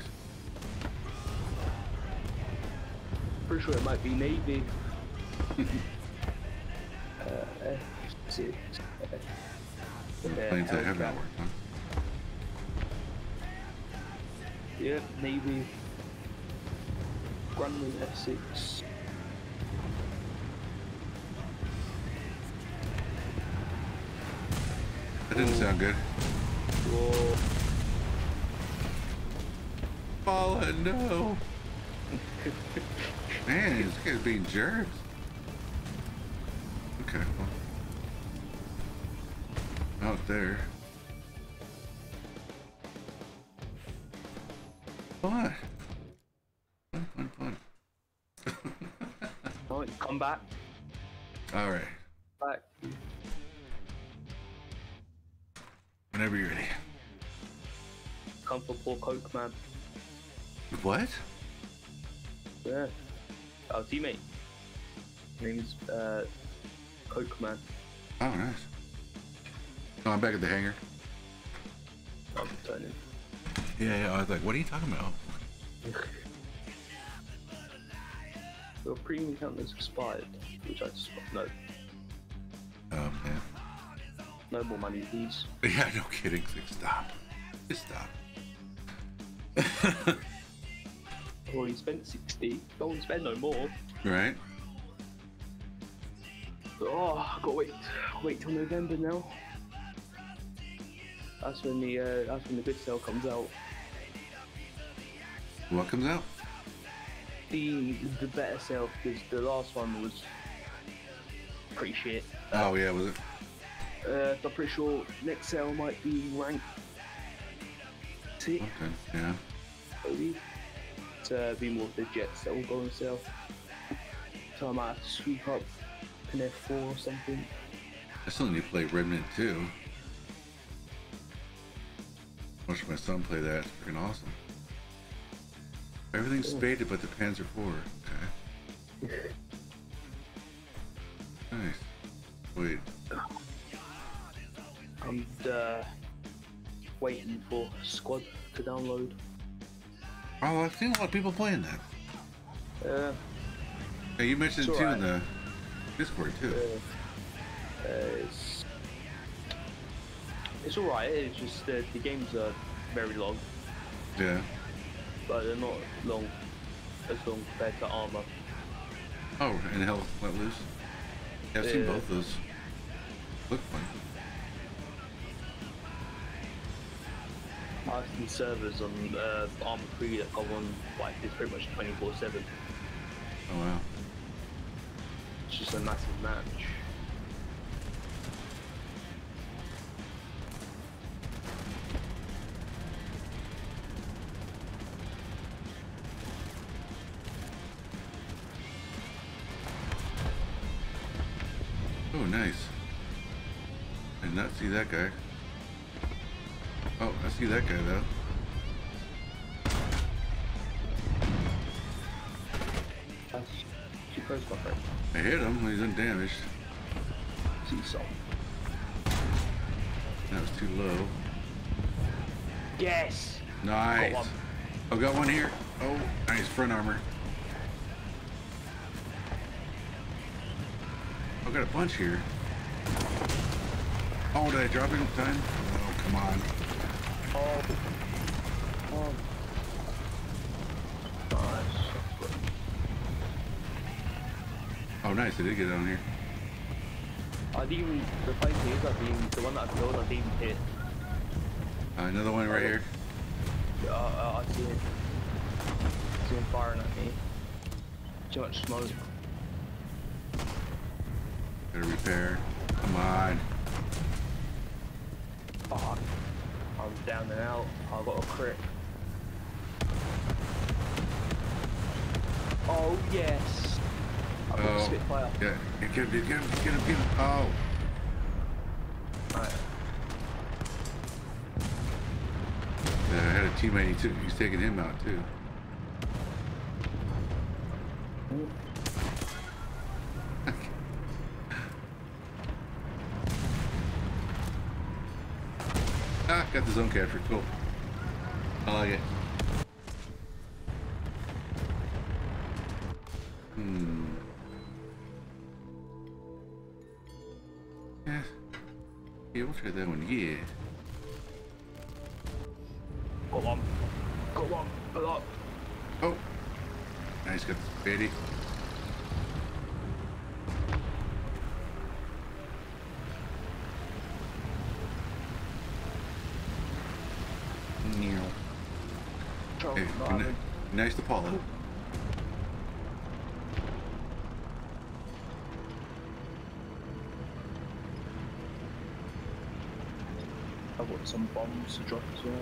Pretty sure it might be Navy. F6. Planes that have not worked, huh? Yeah, Navy. Grumman F6. That didn't sound good. Whoa. Paula, no! Man, these guys being jerks. Okay, well. Out there. Fun. Fun. Oh, come back. Alright. Back. Whenever you're ready. Come for poor Coke, man. What? Yeah. Our teammate. Name's Coke Man. Oh, nice. Oh, I'm back at the hangar. I'm turning. Yeah, I was like, what are you talking about? Your premium account is expired, which I just no. Oh, man. No more money, please. Yeah, no kidding. Like, stop. Just stop. Well, you spent 60. Don't spend no more. Right? Oh, I gotta wait till November now. That's when the good sale comes out. What comes out? The better sale, because the last one was pretty shit. Oh, yeah, was it? I'm pretty sure next sale might be rank 6, Okay, yeah. maybe. To be more of the jets that will go on sale. So I might have to sweep up an F4 or something. I still need to play Remnant 2. Watch my son play that. It's freaking awesome. Everything's spaded but the Panzer IV. Okay. Nice. Wait. I'm waiting for Squad to download. Oh, I've seen a lot of people playing that. Yeah, you mentioned it it's too alright. in the Discord too. It's alright, it's just the games are very long, Yeah. but they're not as long compared to Armor. Oh, and Hell Let Loose. Yeah, I've seen Yeah. both those. Look fun. I've seen servers on Armor 3 that go on like this pretty much 24/7. Oh wow. It's just a massive match. Oh, nice. I did not see that guy. Oh, I see that guy though. That's too close, my friend. I hit him. He's undamaged. See some. That was too low. Yes! Nice. Got one. Oh, got one here. Oh, nice front armor. I got a bunch here. Oh, did I drop it in time? Oh, come on. Oh. Oh. Nice. Oh, nice. I did get down here. I didn't even, the funny thing is, the one that I killed, I didn't even hit. Another one right here. I see it. It's him firing at me. Too much smoke. Gotta repair. Come on. Fuck. I'm down and out. I got a crit. Oh yes. I got a Oh, Spitfire. yeah. Get him, get him, get him, get him. Oh. Right. Yeah, I had a teammate. He's taking him out too. Ah, got the zone capture. Cool. I like it. Yeah. Yeah, we'll try that one. Yeah. Got one. Got one. A lot. Oh. Nice, got the spaghetti. Trouble. Hey, Not having. nice to Paula. I've got some bombs to drop as well.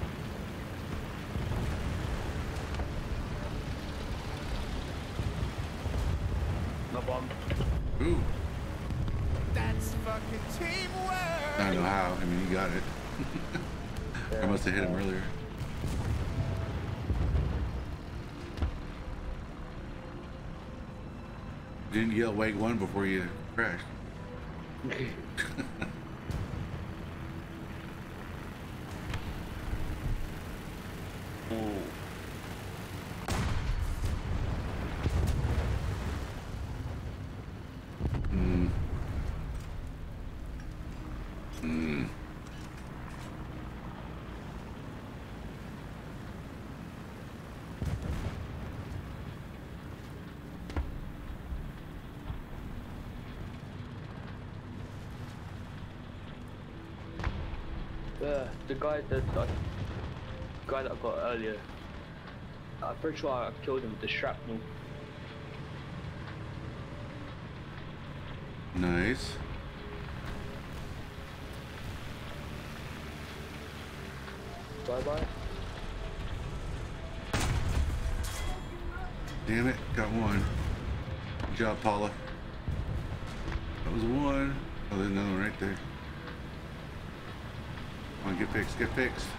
No bomb. Ooh. That's fucking teamwork. I don't know how. I mean, you got it. I must have hit him earlier. Didn't yell wag one before you crashed. The guy that I got earlier, I'm pretty sure I killed him with the shrapnel. Nice. Bye bye. Damn it, got one. Good job, Paula. That was one. Oh, there's another one right there. Come on, get fixed, get fixed.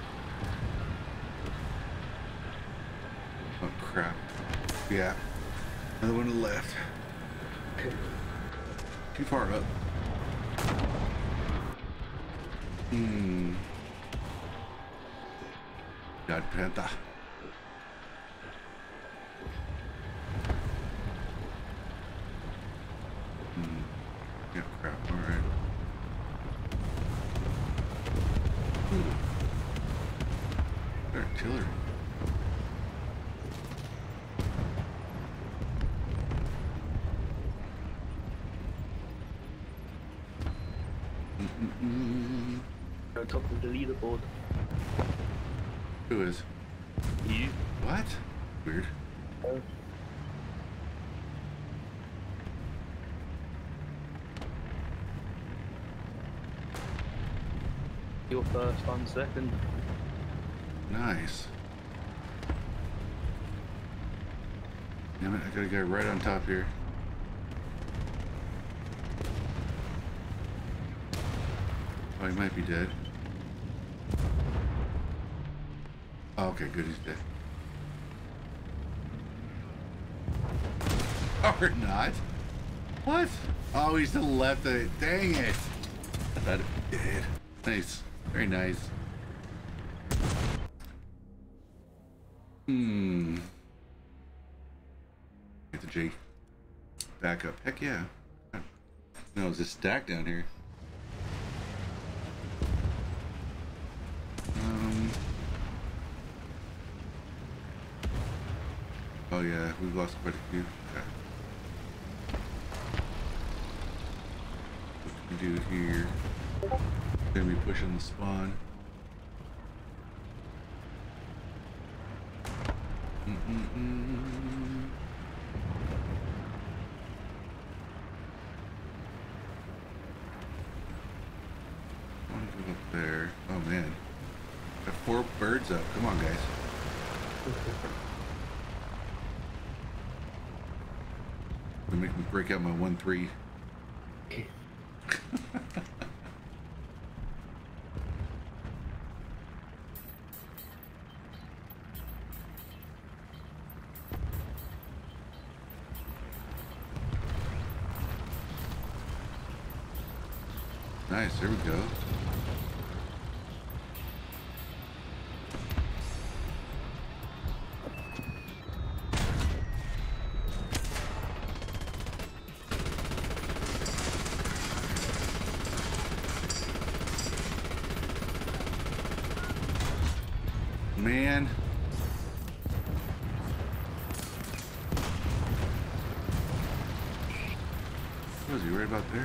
Oh, crap. Yeah. Another one to the left. Too far up. God, Panther. Yeah, crap, alright. Artillery. On top of the leaderboard. Who is? You? What? Weird. You're first, I'm second. Nice. Damn it, I got a guy right on top here. Oh, he might be dead. Oh, okay, good, he's dead. Or not. What? Oh, he's to the left of it. Dang it. I thought it did. Nice. Very nice. Get the Jake. Back up. Heck yeah. No, it's just stacked down here. Oh yeah, we've lost quite a few. Okay. What can we do here? Gonna be pushing the spawn. One go up there. Oh man. Got 4 birds up. Come on, guys. They make me break out my 1-3. Nice, there we go. Man. Was he right about there?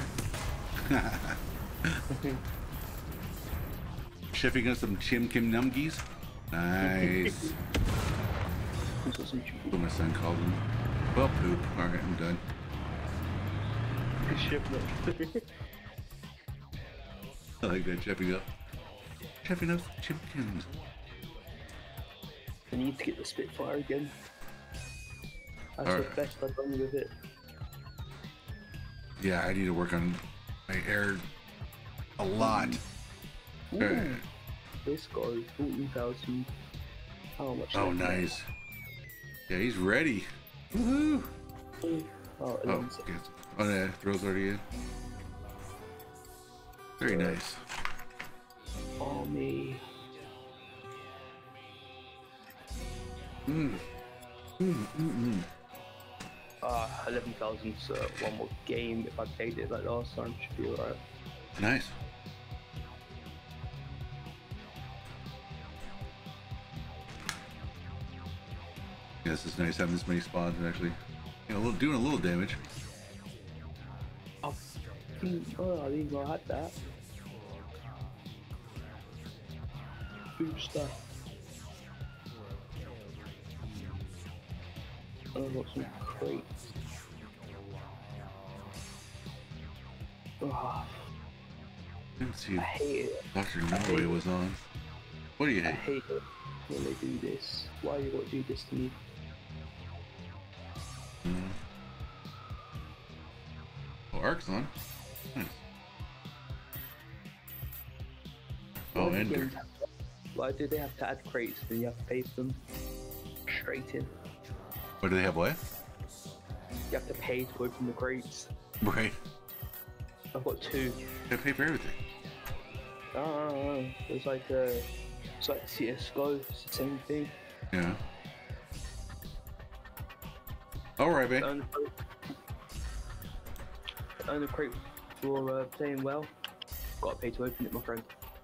Shipping us some Chim Kim Numgies. Nice. That's what my son called them. Well, poop. Alright, I'm done. I like that, shipping up. Shipping up Chim Kims. I need to get the Spitfire again. That's the best I've done with it. Yeah, I need to work on my air a lot. This guy, 14,000. How much? Oh, nice. Yeah, he's ready. Woohoo! Oh, yes. Oh, yeah, throws already in. Very nice. Army. 11,000, so one more game. If I played it like last time, should be alright. Nice. Yeah, this is nice having this many spawns and actually, you know, doing a little damage. I didn't know I had that. Booster. I've got some crates. Oh, Didn't see I hate it. Dr. Norway was on. What do you I hate? hate it when they do this. Why you got to do this to me? Oh, Ark's on. Nice. Oh, Ender. Why do they have to add crates? Then you have to pay for them straight in. What do they have? What? You have to pay to open the crates. Right. I've got 2. You gotta pay for everything. It's like CSGO, it's the same thing. Yeah. Alright, babe. Earn a crate for playing well. Gotta pay to open it, my friend.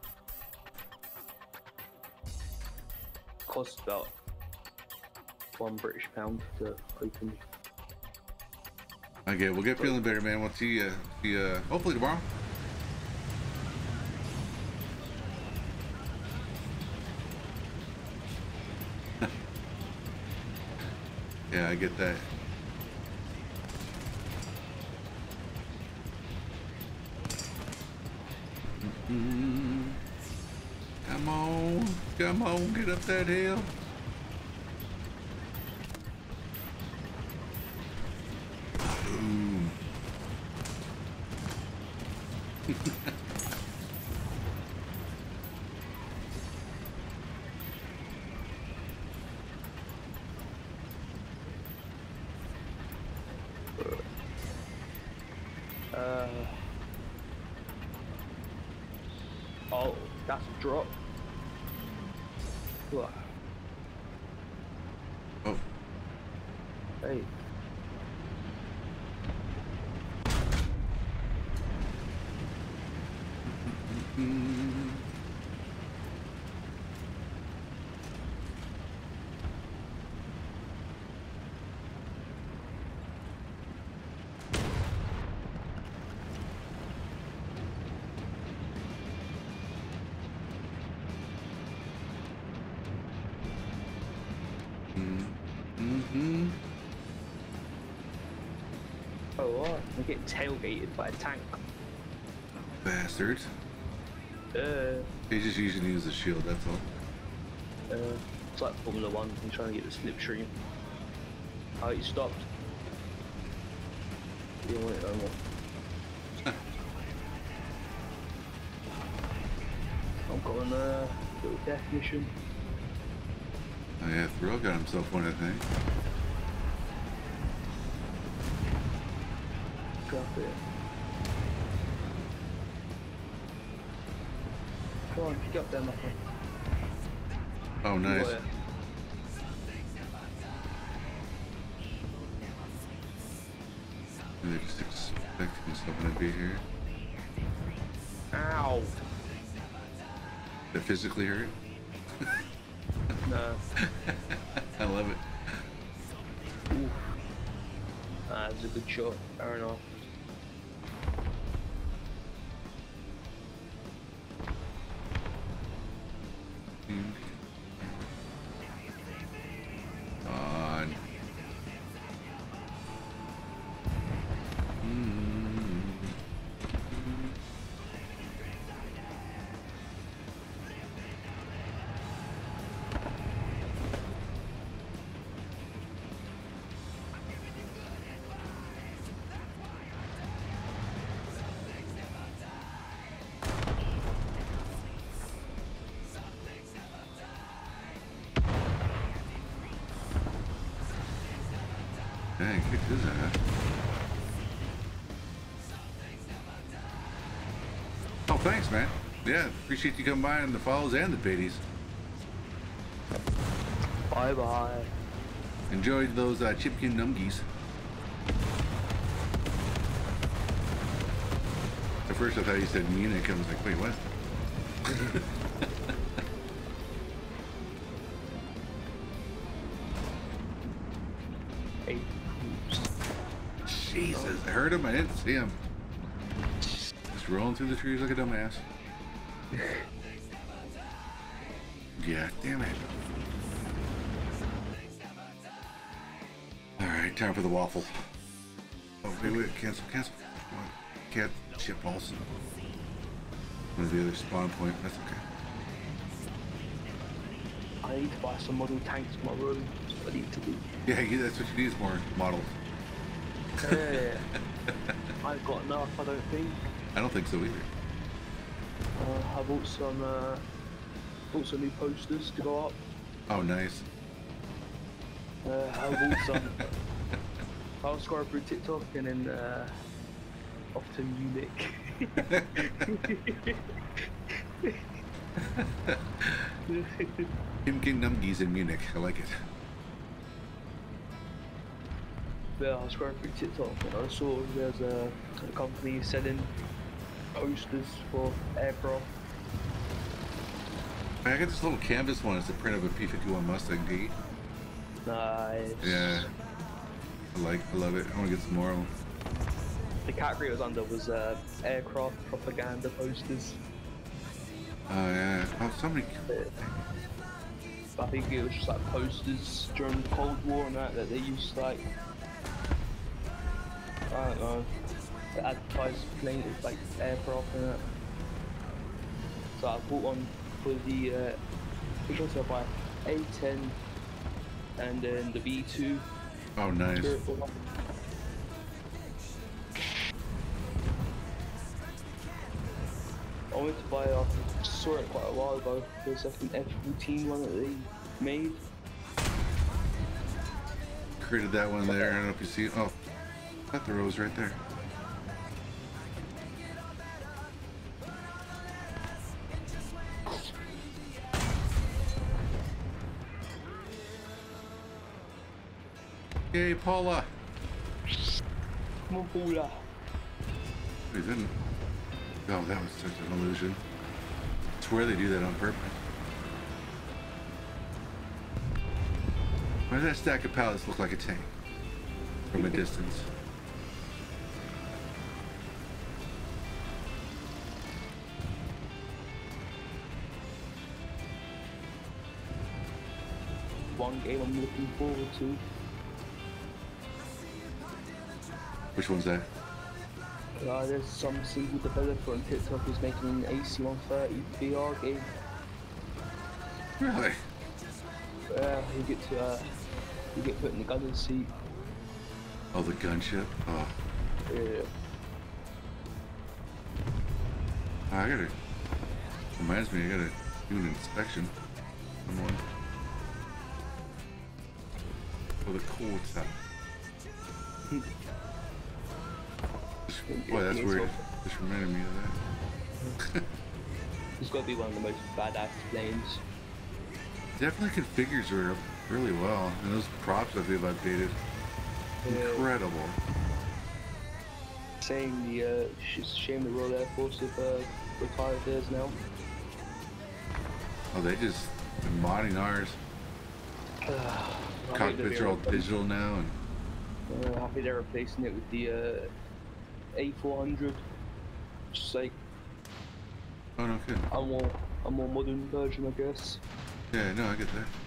Costs about £1 British to open. Okay, we'll get feeling better, man. We'll see you hopefully tomorrow. Yeah, I get that. Come on, get up that hill. Boom. Oh, that's a drop. What? Oh, Hey. Oh, what? I'm getting tailgated by a tank. bastards. They just usually use a shield, that's all. It's like Formula 1, I'm trying to get the slipstream. Oh, you stopped. You don't want it no more. I'm going a little death mission. Oh yeah, Thrill got himself one, I think. Drop it. Come on, get up there, my friend. Oh, nice. You got it. They're just expecting someone to be here. Ow! They're physically hurt. No. I love it. Oof. That was a good shot. Fair enough. On. Dang, kicked his ass. Oh, thanks, man. Yeah, appreciate you coming by and the follows and the biddies. Bye bye. Enjoyed those chipkin numgies. At first I thought you said Munich. I was like, wait, what? Hey. Jesus, I heard him. I didn't see him. Just rolling through the trees like a dumbass. Yeah, damn it. Alright, time for the waffle. Oh, wait, cancel. What? Cat ship also. One of the other spawn point, that's okay. I need to buy some model tanks for my room. That's what I need to do. Yeah, that's what you need is more models. Yeah. I've got enough, I don't think. I don't think so either. I bought some new posters to go up. Oh, nice. I bought some. I was scrolling through TikTok and then off to Munich. Kim King Numgies in Munich. I like it. Yeah, I was scrolling through TikTok and I saw there's a company selling posters for aircraft. I got this little canvas one. It's a print of a P-51 Mustang D. Nice. Yeah. I love it. I want to get some more of them. The category it was under was aircraft propaganda posters. Oh, yeah. Oh, somebody... I think it was just like posters during the Cold War and that they used like, I don't know, to advertise planes like aircraft and that. So I bought one for the, which one did I buy? A10 and then the B2. Oh, nice. I wanted to buy, I saw it quite a while ago. There's like an F-14 one that they made. Created that one there. I don't know if you see it. Oh, that the rose right there. Yay, Paula. Come on, Paula. He didn't. Oh, that was such an illusion. I swear they do that on purpose. Why does that stack of pallets look like a tank from a distance? One game I'm looking forward to. Which one's that? There's some single developer on TikTok who's making an AC-130 VR game. Really? You get put in the gunner's seat. Oh, the gunship? Oh. Yeah. I gotta. Reminds me, I gotta do an inspection on one. For the quarter. Boy, that's weird. Just reminded me of that. It's got to be one of the most badass planes. Definitely configures her really well, and those props that they've updated, incredible. Shame the Royal Air Force have retired theirs now. Oh, they just been modding ours. Cockpits are all digital now, and Happy they're replacing it with the A400. Just like oh no kidding. a more modern version, I guess. Yeah, no, I get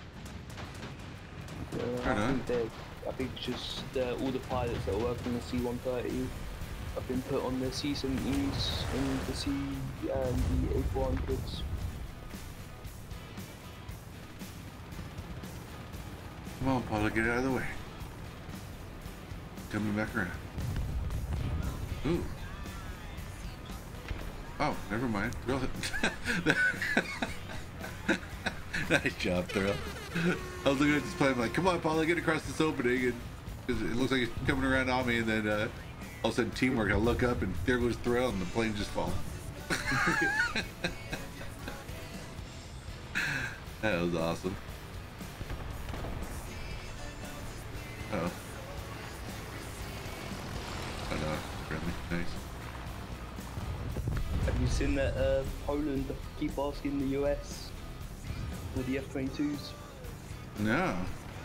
that. Right on. I think it's just all the pilots that are working on the C-130 have been put on the C-17s and the A400s. Come on, Paula, get out of the way. Coming back around. Ooh. Oh, never mind. Thrill. Nice job, Thrill. I was looking at this plane, I'm like, come on, Paula, get across this opening, and cause it looks like it's coming around on me, and then all of a sudden teamwork, I look up, and there goes Thrill, and the plane just falls. That was awesome. Oh. Oh no, really nice. Have you seen that Poland keep asking the US for the F-22s? No.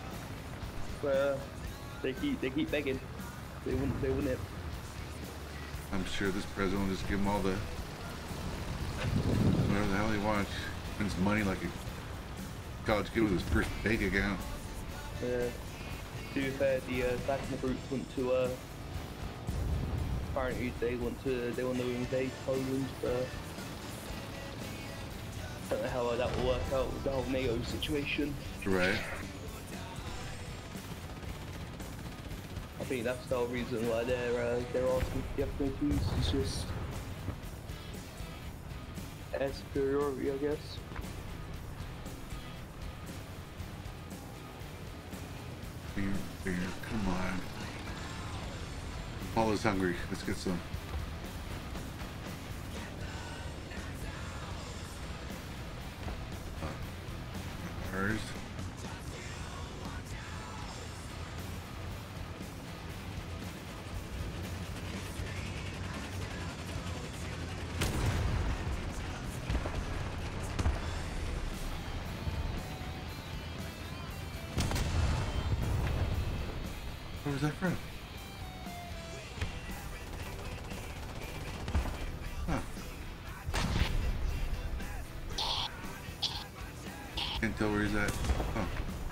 They keep begging. They want it. I'm sure this president will just give him all the whatever the hell he wants. Spends money like a college kid with his first bank account. To be fair, the Wagner group want to apparently they want to invade Poland, but I don't know how that will work out with the whole NATO situation. Right. I think that's the whole reason why they're asking for the F-22s. It's just air superiority, I guess. Beer, come on. Paula's hungry. Let's get some. Ours. Where was that from? Huh. Can't tell where he's at. Oh.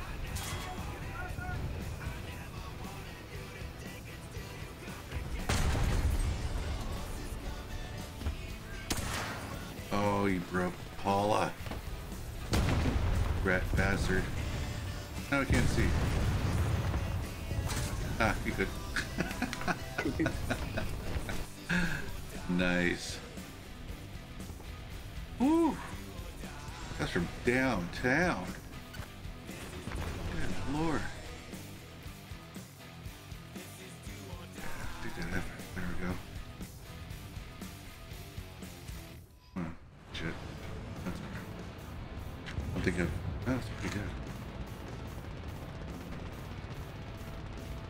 Oh, you broke Paula. Rat bastard. Now I can't see. Ah, you could. Nice. Woo! That's from downtown. Good Lord. Pick that up. There we go. Oh, shit. That's okay. I'm thinking of, oh, that's pretty good.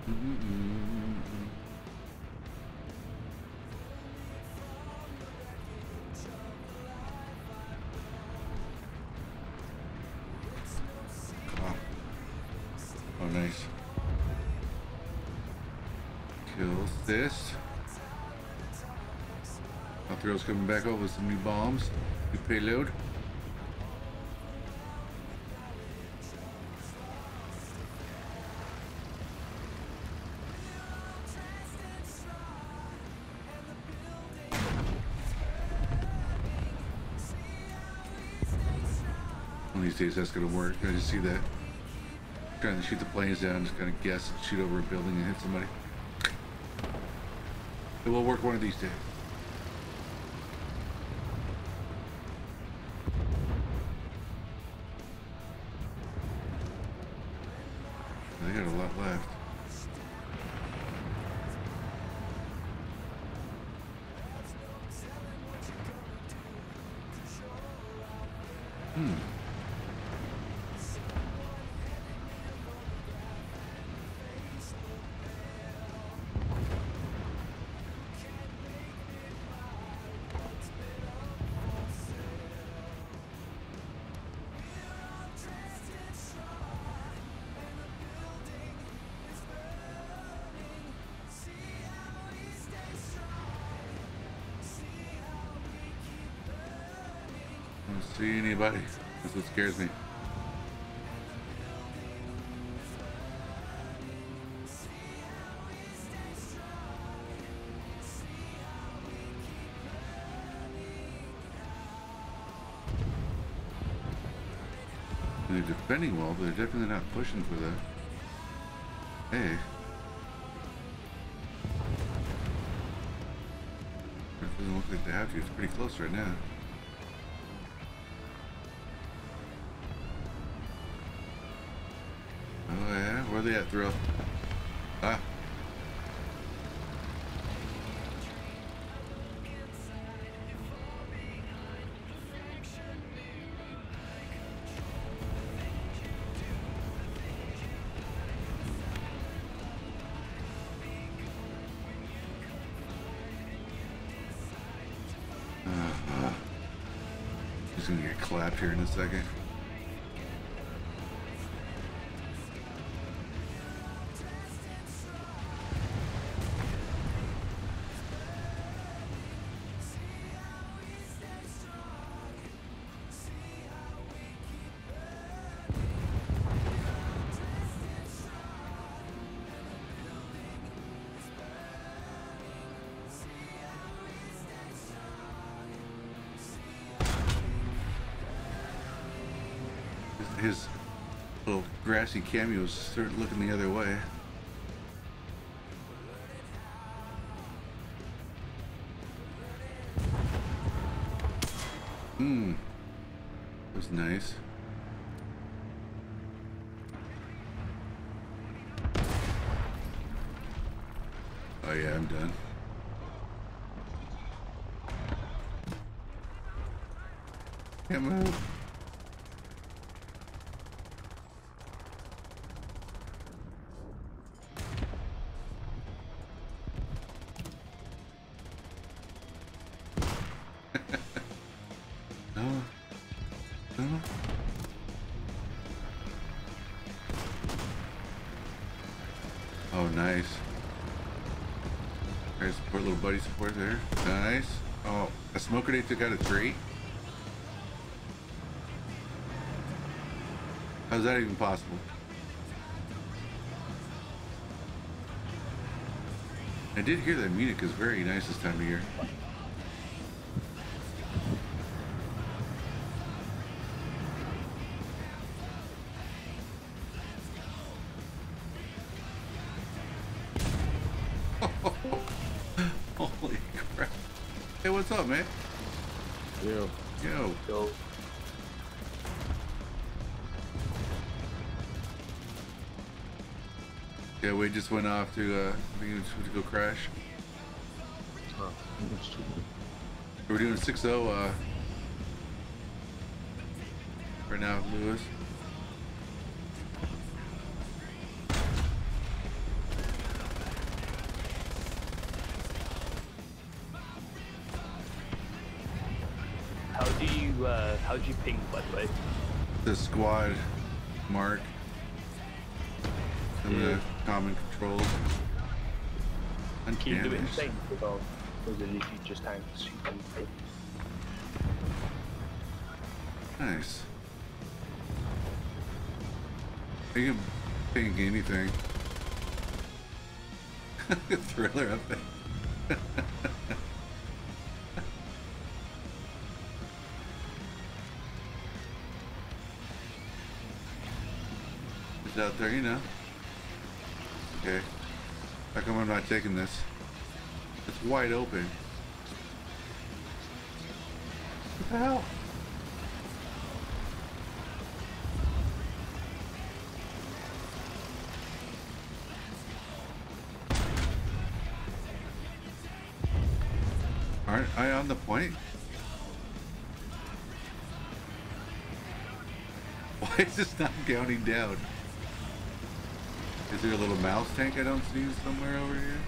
Oh, nice. Kills this. Throws coming back over with some new bombs, new payload. One of these days that's gonna work. I just see that. Trying to shoot the planes down, just kind of guess and shoot over a building and hit somebody. It will work one of these days. They got a lot left. See anybody? That's what scares me. They're defending well, but they're definitely not pushing for that. Hey. It doesn't look like they have to. It's pretty close right now. Oh yeah, where are they at, Thrill? Ah. He's gonna get clapped here in a second. His little grassy cameos start looking the other way. That was nice. Oh yeah, I'm done. Can't move. Oh, nice. There's support, little buddy support there. Nice. Oh, a smoker they took out a tree? How's that even possible? I did hear that Munich is very nice this time of year. Holy crap. Hey, what's up, man? Yo. Yo. Yeah, we just went off to go crash. Oh, that's too good. We're doing 6-0 right now, Lewis. how do you ping, by the way? The squad mark and the common controls. Can you do it in Undamaged. sync or is it literally just tanks? Nice. You can ping anything. Thriller up there. It's out there, you know. Okay. How come I'm not taking this? It's wide open. What the hell? Aren't I on the point? Why is this not counting down? Is there a little mouse tank I don't see somewhere over here?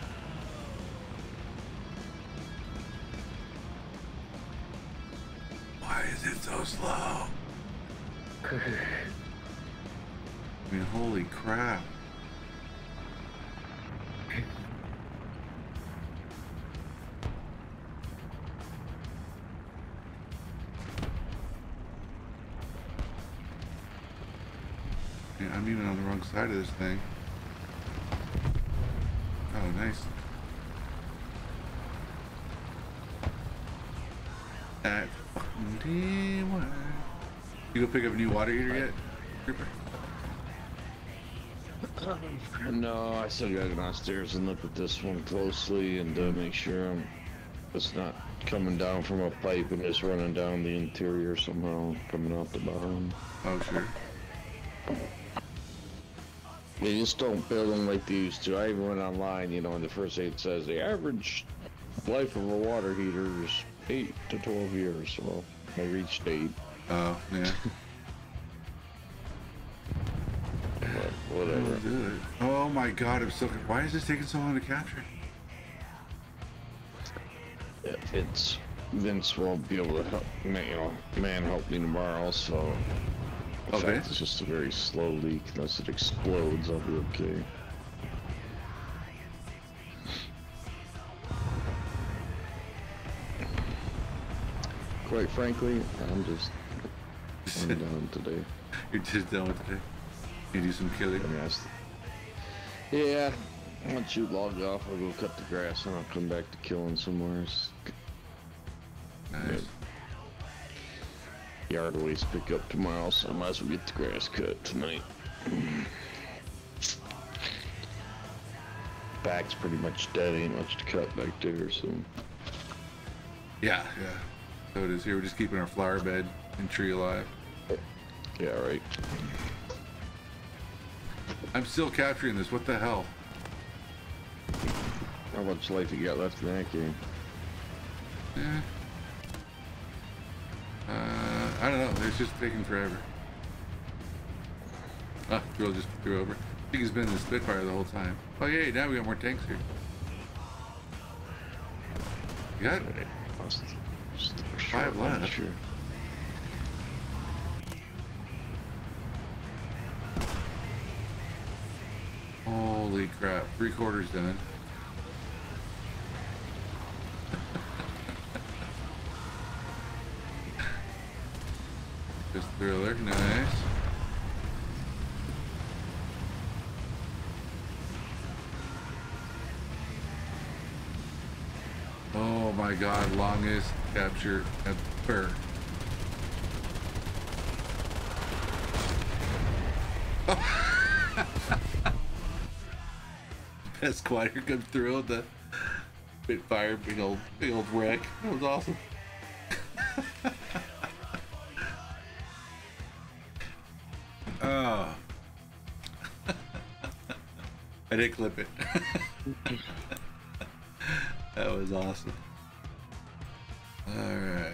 Why is it so slow? I mean, holy crap. Yeah, I'm even on the wrong side of this thing. Oh, nice. That fucking teamwork. You go pick up a new water heater yet, Creeper? No, I still gotta go downstairs and look at this one closely and make sure it's not coming down from a pipe and just running down the interior somehow, coming out the bottom. Oh, sure. They just don't build them like they used to. I even went online, you know, and the first aid says the average life of a water heater is 8 to 12 years. Well, I reached 8. Oh, yeah. But whatever. Oh my god, I'm so... Why is this taking so long to capture? Vince won't be able to help, you know, man help me tomorrow, so... In Okay. fact, it's just a very slow leak. Unless it explodes, I'll be okay. Quite frankly, I'm done today. You're just done with today? You do some killing? I mean, yeah, once you log off, I'll go cut the grass and I'll come back to killing somewhere. Nice. Yard waste pick up tomorrow, so I might as well get the grass cut tonight. Back's pretty much dead, ain't much to cut back there, so. Yeah, yeah. So it is here. We're just keeping our flower bed and tree alive. Yeah, right. I'm still capturing this. What the hell? How much life you got left in that game? Yeah. I don't know. It's just taking forever. Ah, drill just threw over. I think he's been in the Spitfire the whole time. Oh, yay, now we got more tanks here. You got it? 5 left. Sure. Holy crap. 3/4 done. Just thriller, nice. Oh my god, longest capture ever. Best squatter comes through with the Spitfire, big old wreck. That was awesome. Oh. I didn't clip it. That was awesome. Alright.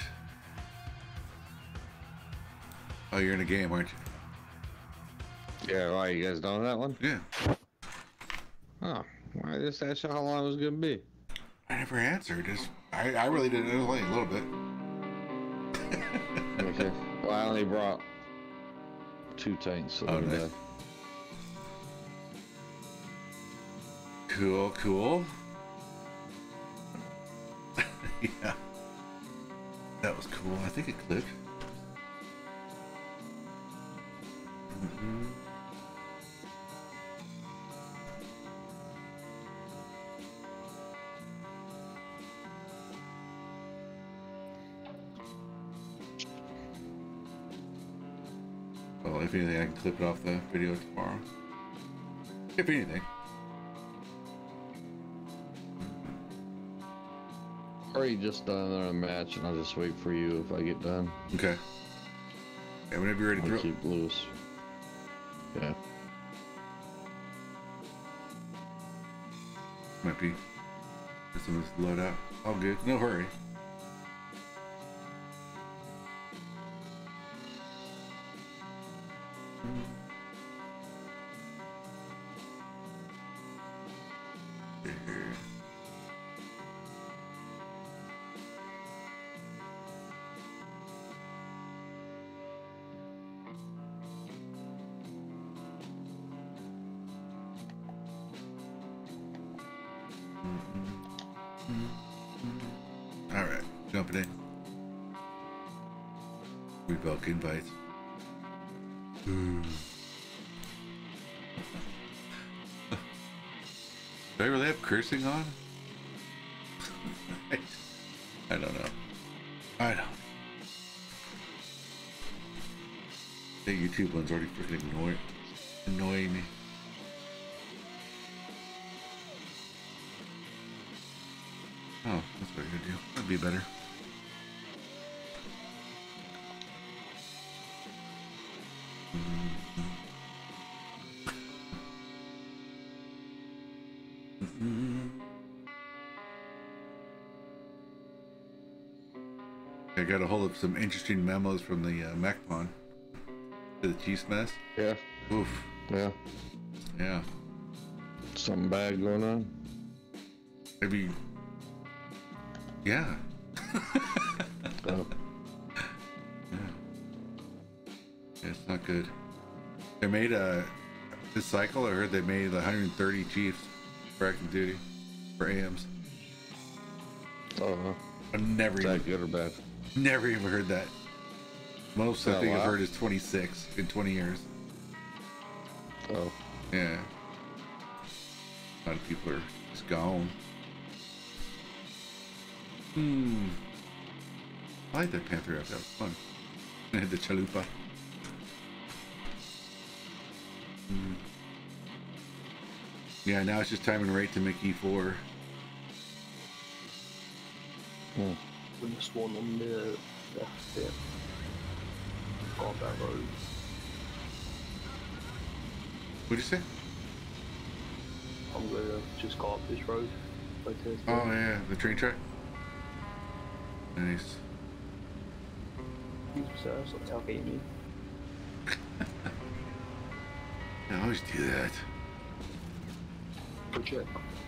Oh, you're in a game, aren't you? Yeah, why, you guys done with that one? Yeah. Oh, why just asked you how long it was gonna be? I never answered. I really didn't know, like, a little bit. Okay. Well, I only brought 2 tanks, so Oh, they're nice. dead. Cool, cool. Yeah. That was cool. I think it clicked. Well, if anything, I can clip it off the video tomorrow. If anything. Already just done another match, and I'll just wait for you if I get done. Okay. Yeah, whenever you're ready to I'll throw. keep loose. Yeah. Might be. Some of this load out. All good. No hurry. All right, jumping in. Revoke invites. Do I really have cursing on? I don't know. I don't. The YouTube one's already freaking annoying me. Oh, that's what I gotta do. That'd be better. I got a hold of some interesting memos from the MacPon to the Chiefs mess. Yeah. Oof. Yeah. Yeah. Something bad going on? Maybe. Yeah. Oh. Yeah, it's not good. They made this cycle. I heard they made 130 Chiefs for active duty for AMs. Oh, I've never is even that good or bad? never even heard that. Most I Oh, think I've wow. heard is 26 in 20 years. Oh. Yeah. A lot of people are just gone. I like that Panther app. That was fun. I had the chalupa. Yeah, now it's just time and rate to make E4. Hmm. When the swan on the left bit. Go up that road. What'd you say? I'm gonna just go up this road. Right to this Oh bit. yeah, the train track. Nice. So it's not tailgating me. I always do that. Good check.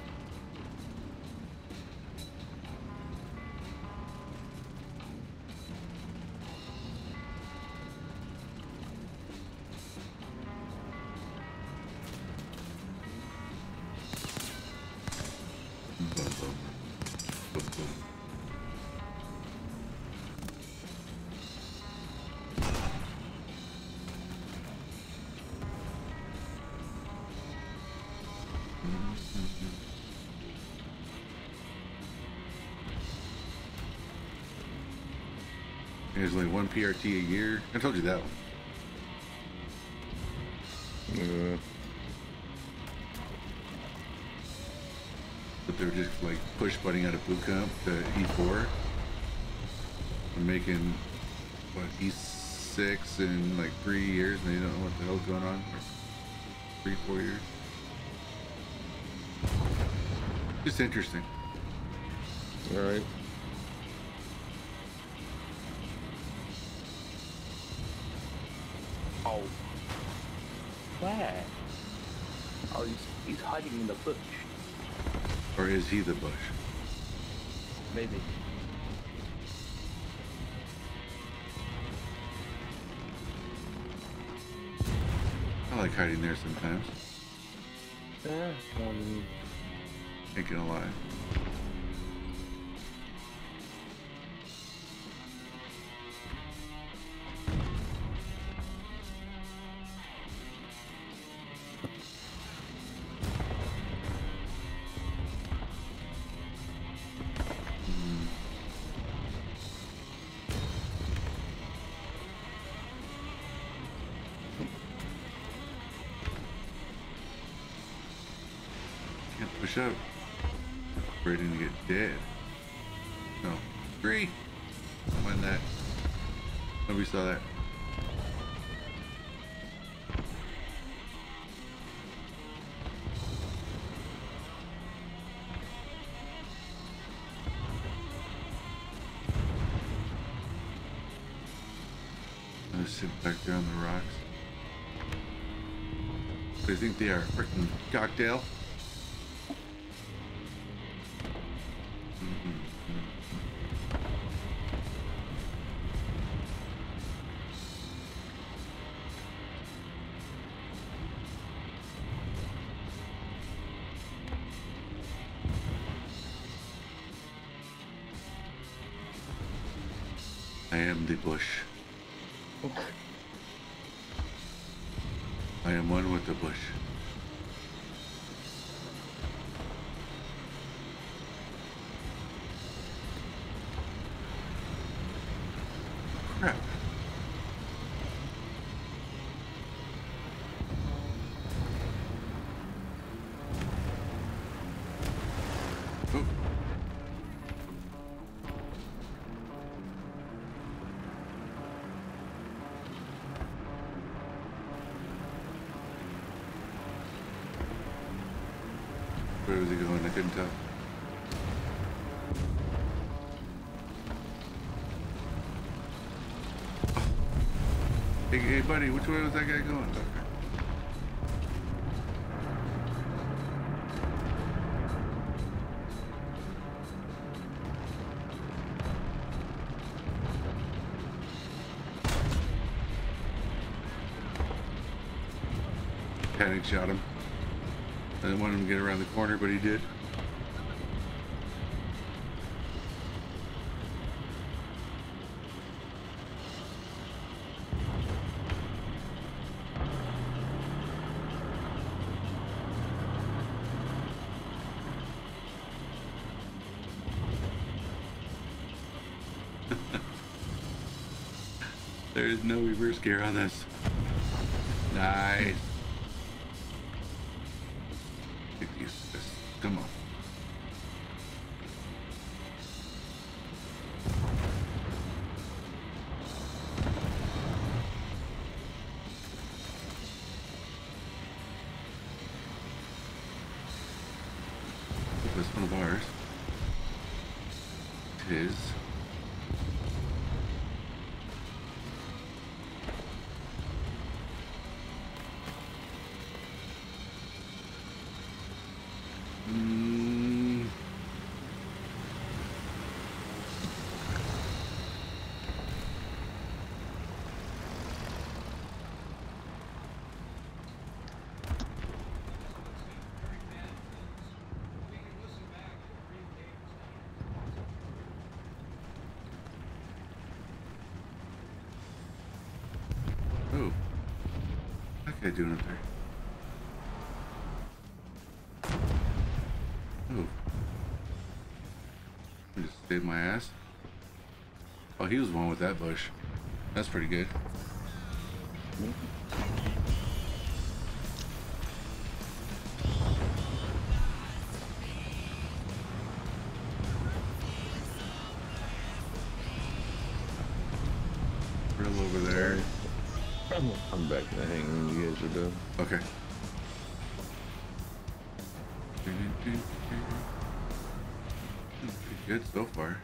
Boom, boom. Boom, boom. There's only one PRT a year. I told you that one. But they're just like push butting out of boot camp to E4. I'm making what E6 in like 3 years, and they don't know what the hell's going on. Or 3-4 years. Just interesting. All right. Oh. Where? Oh, he's hiding in the bush. Or is he the bush? Maybe. like hiding there sometimes. Yeah. Ain't gonna lie. Can't push up. Ready to get dead. No. Free! Mind that. Nobody saw that. I'm gonna sit back there on the rocks. They think they are freaking cocktail. I am the bush. I am one with the bush. Crap. Oh. Where was he going? I couldn't tell. Hey, buddy, which way was that guy going? Okay. Panic shot him. I didn't want him to get around the corner, but he did. There is no reverse gear on this. Nice. Come on. This one of ours. Tis. Oh, that guy doing up there? Oh, I just saved my ass. Oh, he was the one with that bush. That's pretty good. Real over there. I'm back in the hangar when you guys are done. Okay. Pretty good so far.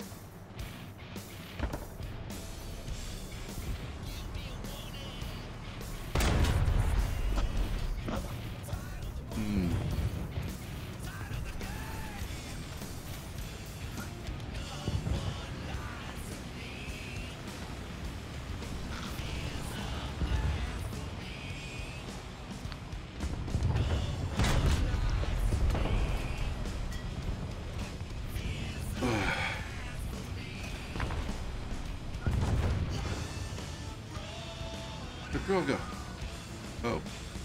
Go. Oh.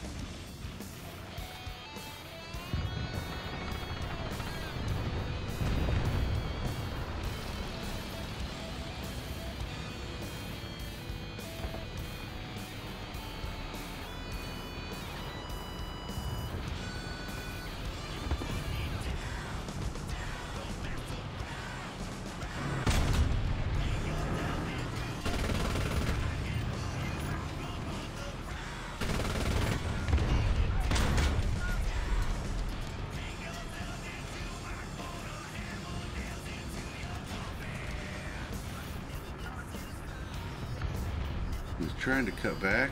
He's trying to cut back.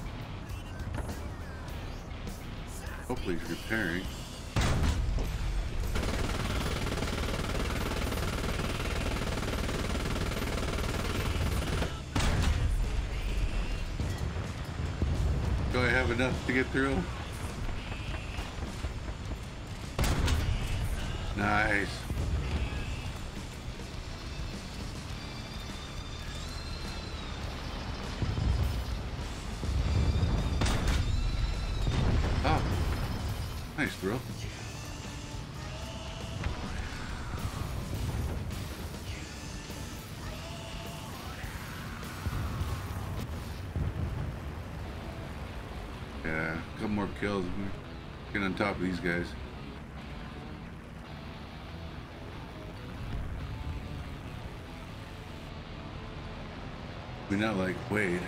Hopefully he's repairing. Do I have enough to get through? Nice. Oh, nice, bro. Yeah, a couple more kills. Get on top of these guys. We're not like Wade.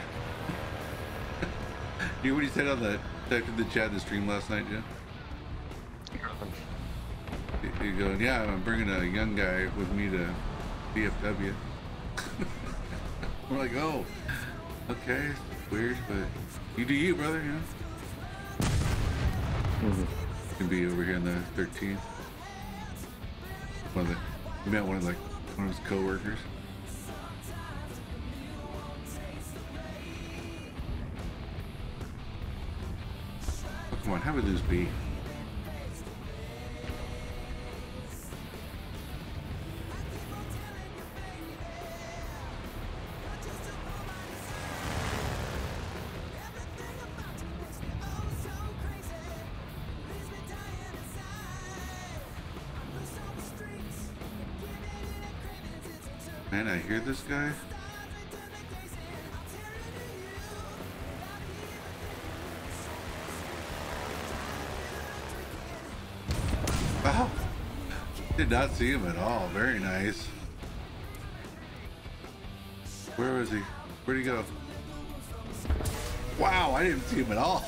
You what he said on the chat in the stream last night, Jeff? You going, yeah, I'm bringing a young guy with me to BFW. We're like, oh, okay, weird, but you do you, brother, you know? Can be over here on the 13th. We met one of his co-workers. Oh, come on, how would this be? Man, I hear this guy. Wow. Did not see him at all. Very nice. Where was he? Where'd he go? Wow, I didn't see him at all.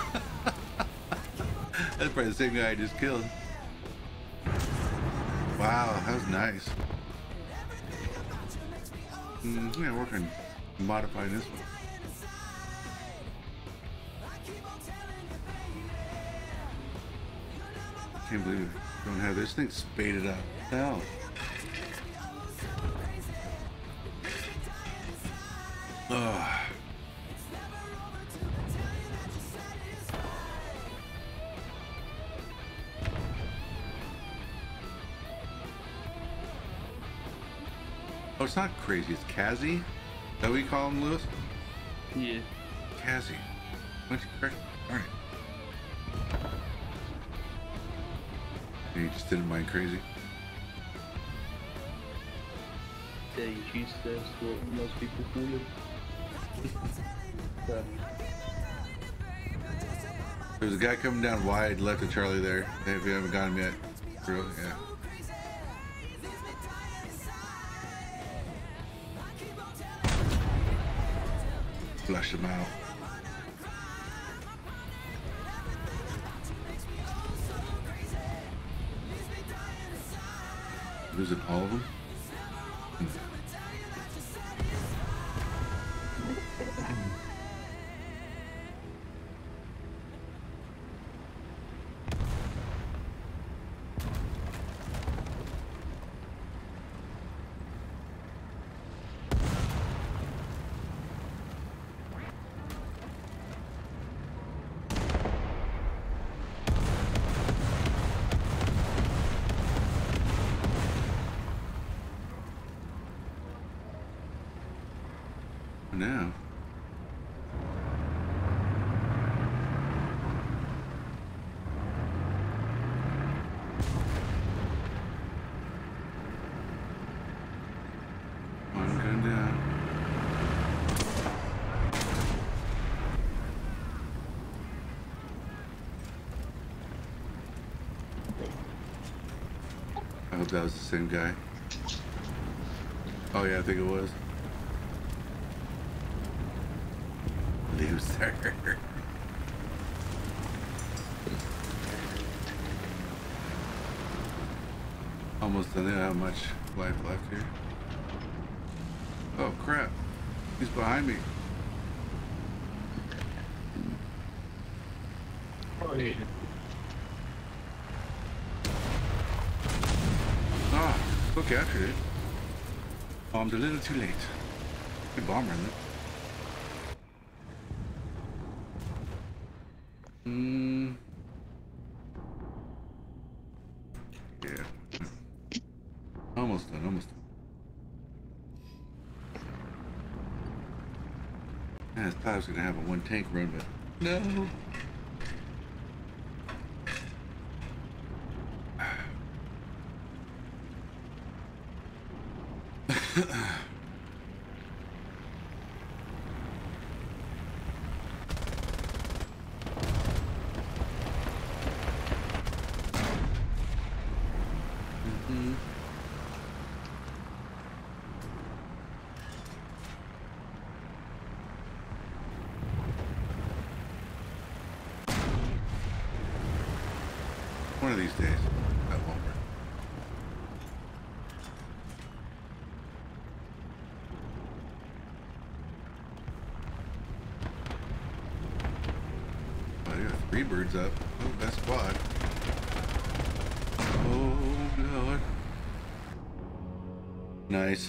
That's probably the same guy I just killed. Wow, that was nice. Yeah, we're gonna modify this one. Can't believe we don't have this thing spaded up. Hell. Ugh. Oh, it's not crazy. It's Kazzy. Is that what you call him, Lewis? Yeah. Kazzy. What's crazy? All right. You just didn't mind crazy. Yeah, you choose that's what most people call it. So, There's a guy coming down wide left of Charlie there. If you haven't got him yet. Really? Yeah. Flush him out. Losing all of them? Now. hope that was the same guy. Oh yeah, I think it was. Loser. Almost done. They don't have much life left here. Oh crap. He's behind me. Oh, yeah. Ah, still captured it. Bombed a little too late. Good bomber, isn't it? Yeah. Almost done, almost done. I thought I was gonna have a one tank run, but no. One of these days, that won't work. Oh, I got 3 birds up. Oh, best squad. Oh, God. Nice.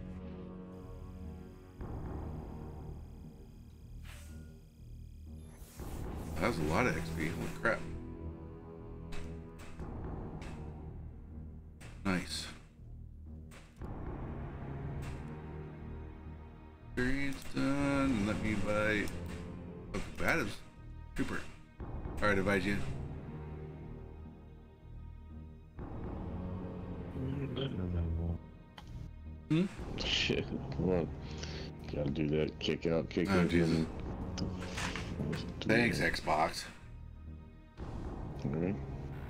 That was a lot of XP. Holy crap. Nice. Experience done. Let me buy. Oh, Adams. Super. Alright, invite you. Hmm? Shit. Well, gotta do that. Kick out, kick Oh, in. Jesus. Thanks, Xbox. Alright.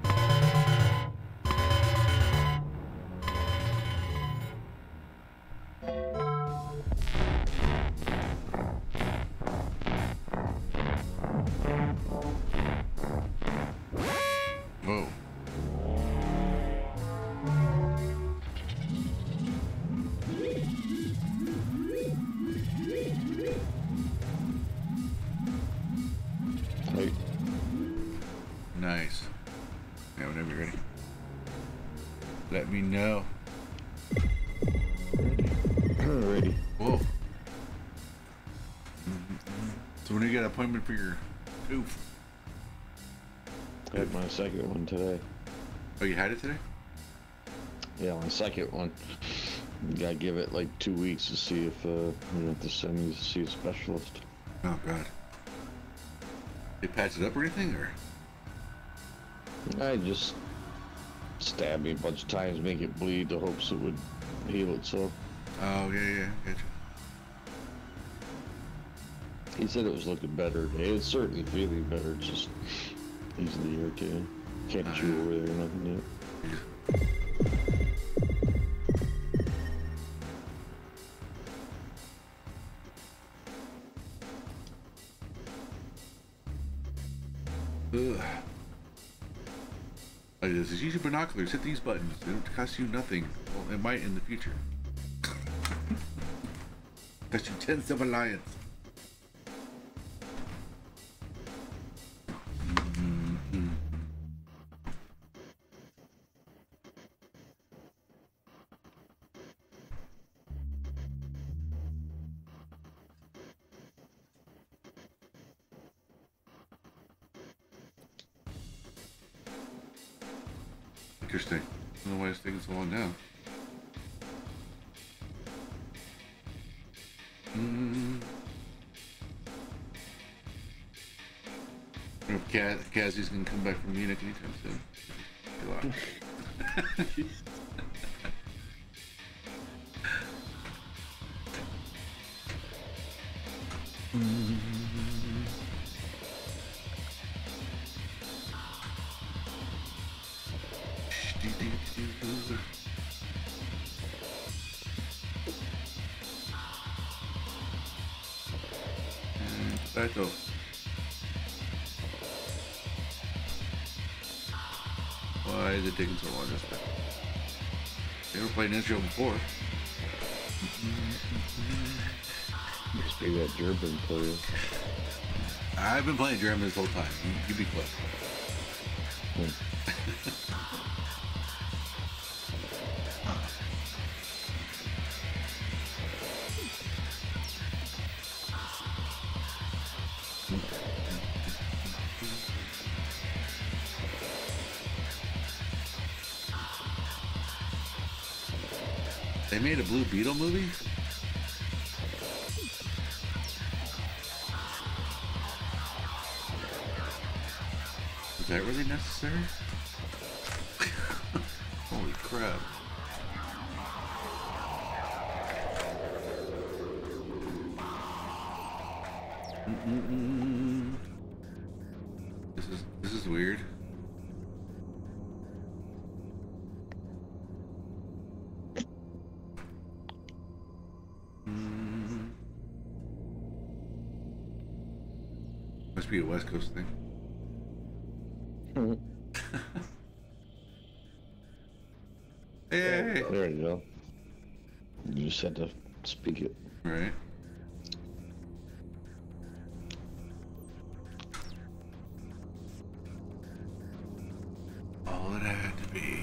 Whoa. Hey. Nice. Yeah, whenever you're ready. Let me know. Alrighty. Whoa. So when do you get an appointment for your oof? Had my second one today. Oh, you had it today? Yeah, my second one. Gotta give it like 2 weeks to see if you have to send me to see a specialist. Oh, God. They patch it up or anything, or? I just stabbed me a bunch of times, make it bleed, the hopes it would heal itself. Oh, yeah, gotcha. He said it was looking better. It's certainly feeling better, it's just easily irritating. Can't chew over there or nothing yet. Ugh. Like this is use your binoculars, hit these buttons. They don't cost you nothing. Well, it might in the future. Cost you 10 civil alliance. Interesting. I don't know why it's taking so long now. I don't know if Cassie's gonna come back from Munich anytime soon. Good luck. Saito. Why is it taking so long this time? Never played Nitro before. Must be that German player. I've been playing German this whole time. You be quick. They made a Blue Beetle movie? Was that really necessary? Holy crap. This is weird. Must be a West Coast thing. Hey! There you go. You just had to speak it. Right. All it had to be.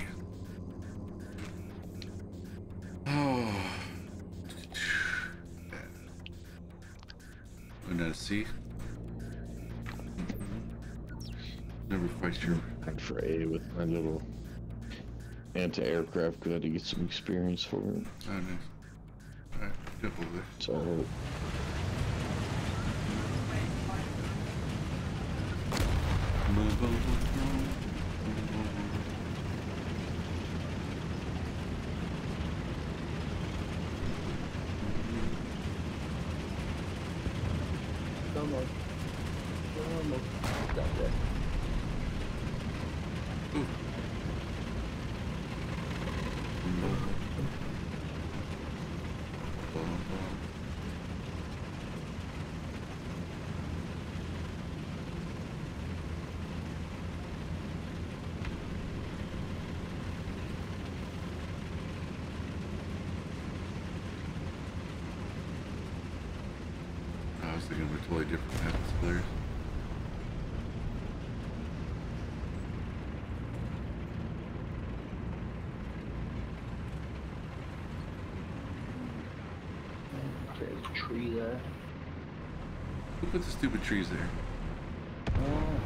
Oh. And a C. Never quite sure. I'm for A with my little anti-aircraft gun to get some experience for it. Oh, nice. Alright, jump over there. So I hope. Come on. Come on. Stop there. I was thinking of a totally different path of players. There's a tree there. Who put the stupid trees there? Oh.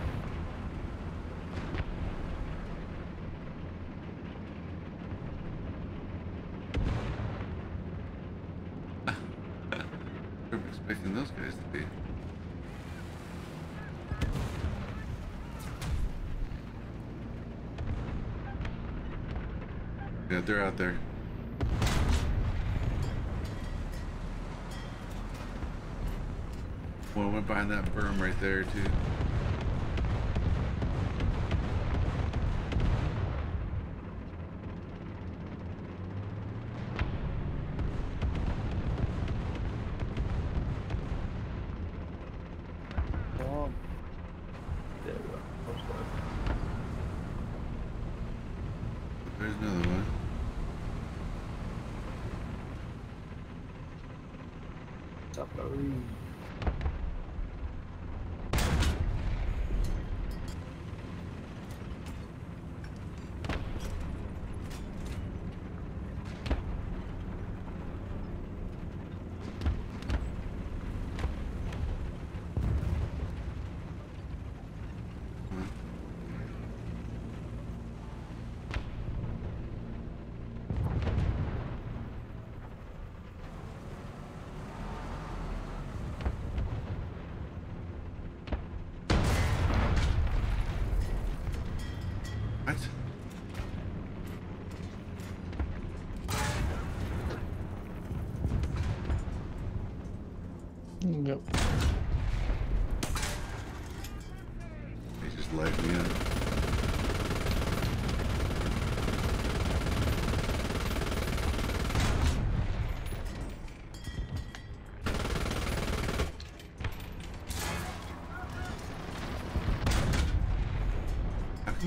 I'm expecting those guys to be. Yeah, they're out there. One went behind that berm right there too. Oh. There we go. What's that? There's another one. Submarine. What? Yep. They just let me in.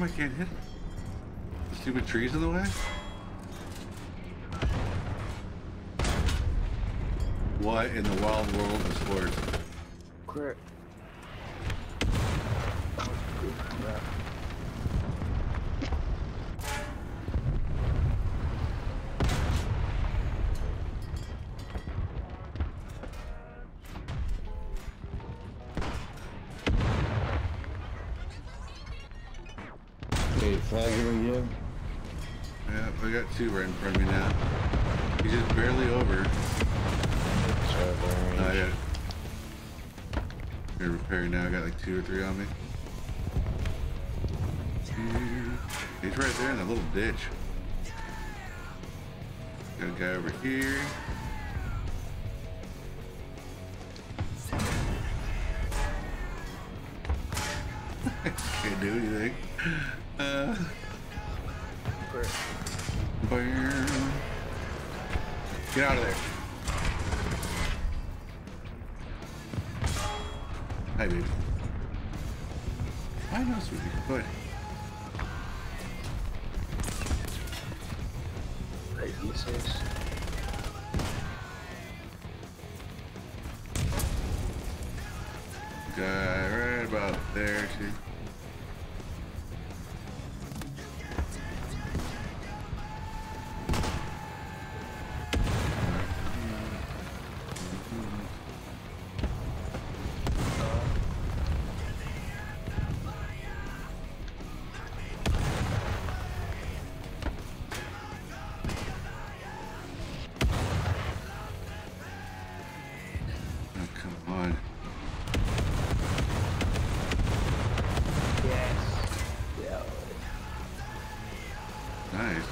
come I can't hit it? The stupid trees in the way? What in the wild world of sports? Correct. Hey, flagging again? Yeah, I got two right in front of me now. He's just barely over. I got it. Gonna repair now. I got like 2 or 3 on me. He's right there in that little ditch. Got a guy over here. Can't do anything. Bam. Get out of there. Hi, baby. I know, sweetie. Go ahead. Hey, DCS. Guy right about there, too. Nice.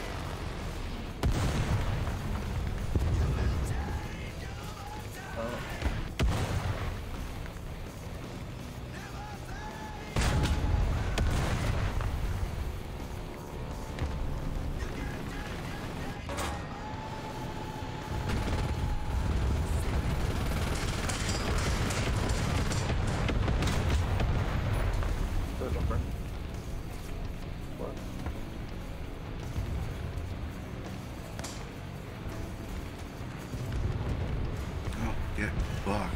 Get fucked,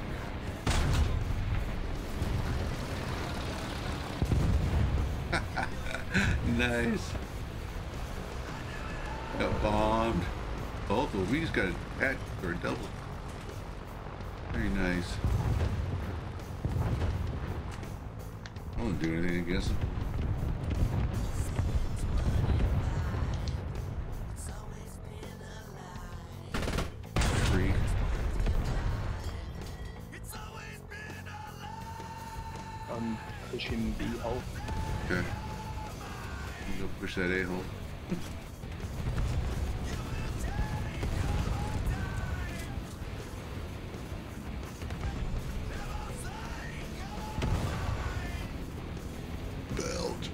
dude. Nice. Got bombed. Both of them. We just got attacked for a double. Very nice. I won't do anything against him. Freak. I'm pushing B hole. Okay. You go push that A-hole. Belt.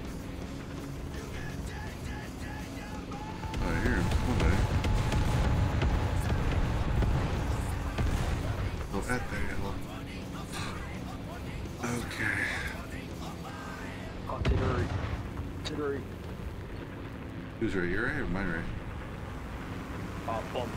Oh, I hear him. Come on, buddy. Oh, at the A-hole. Okay. Artillery. Artillery. Who's right? Your right or mine right? Bomb.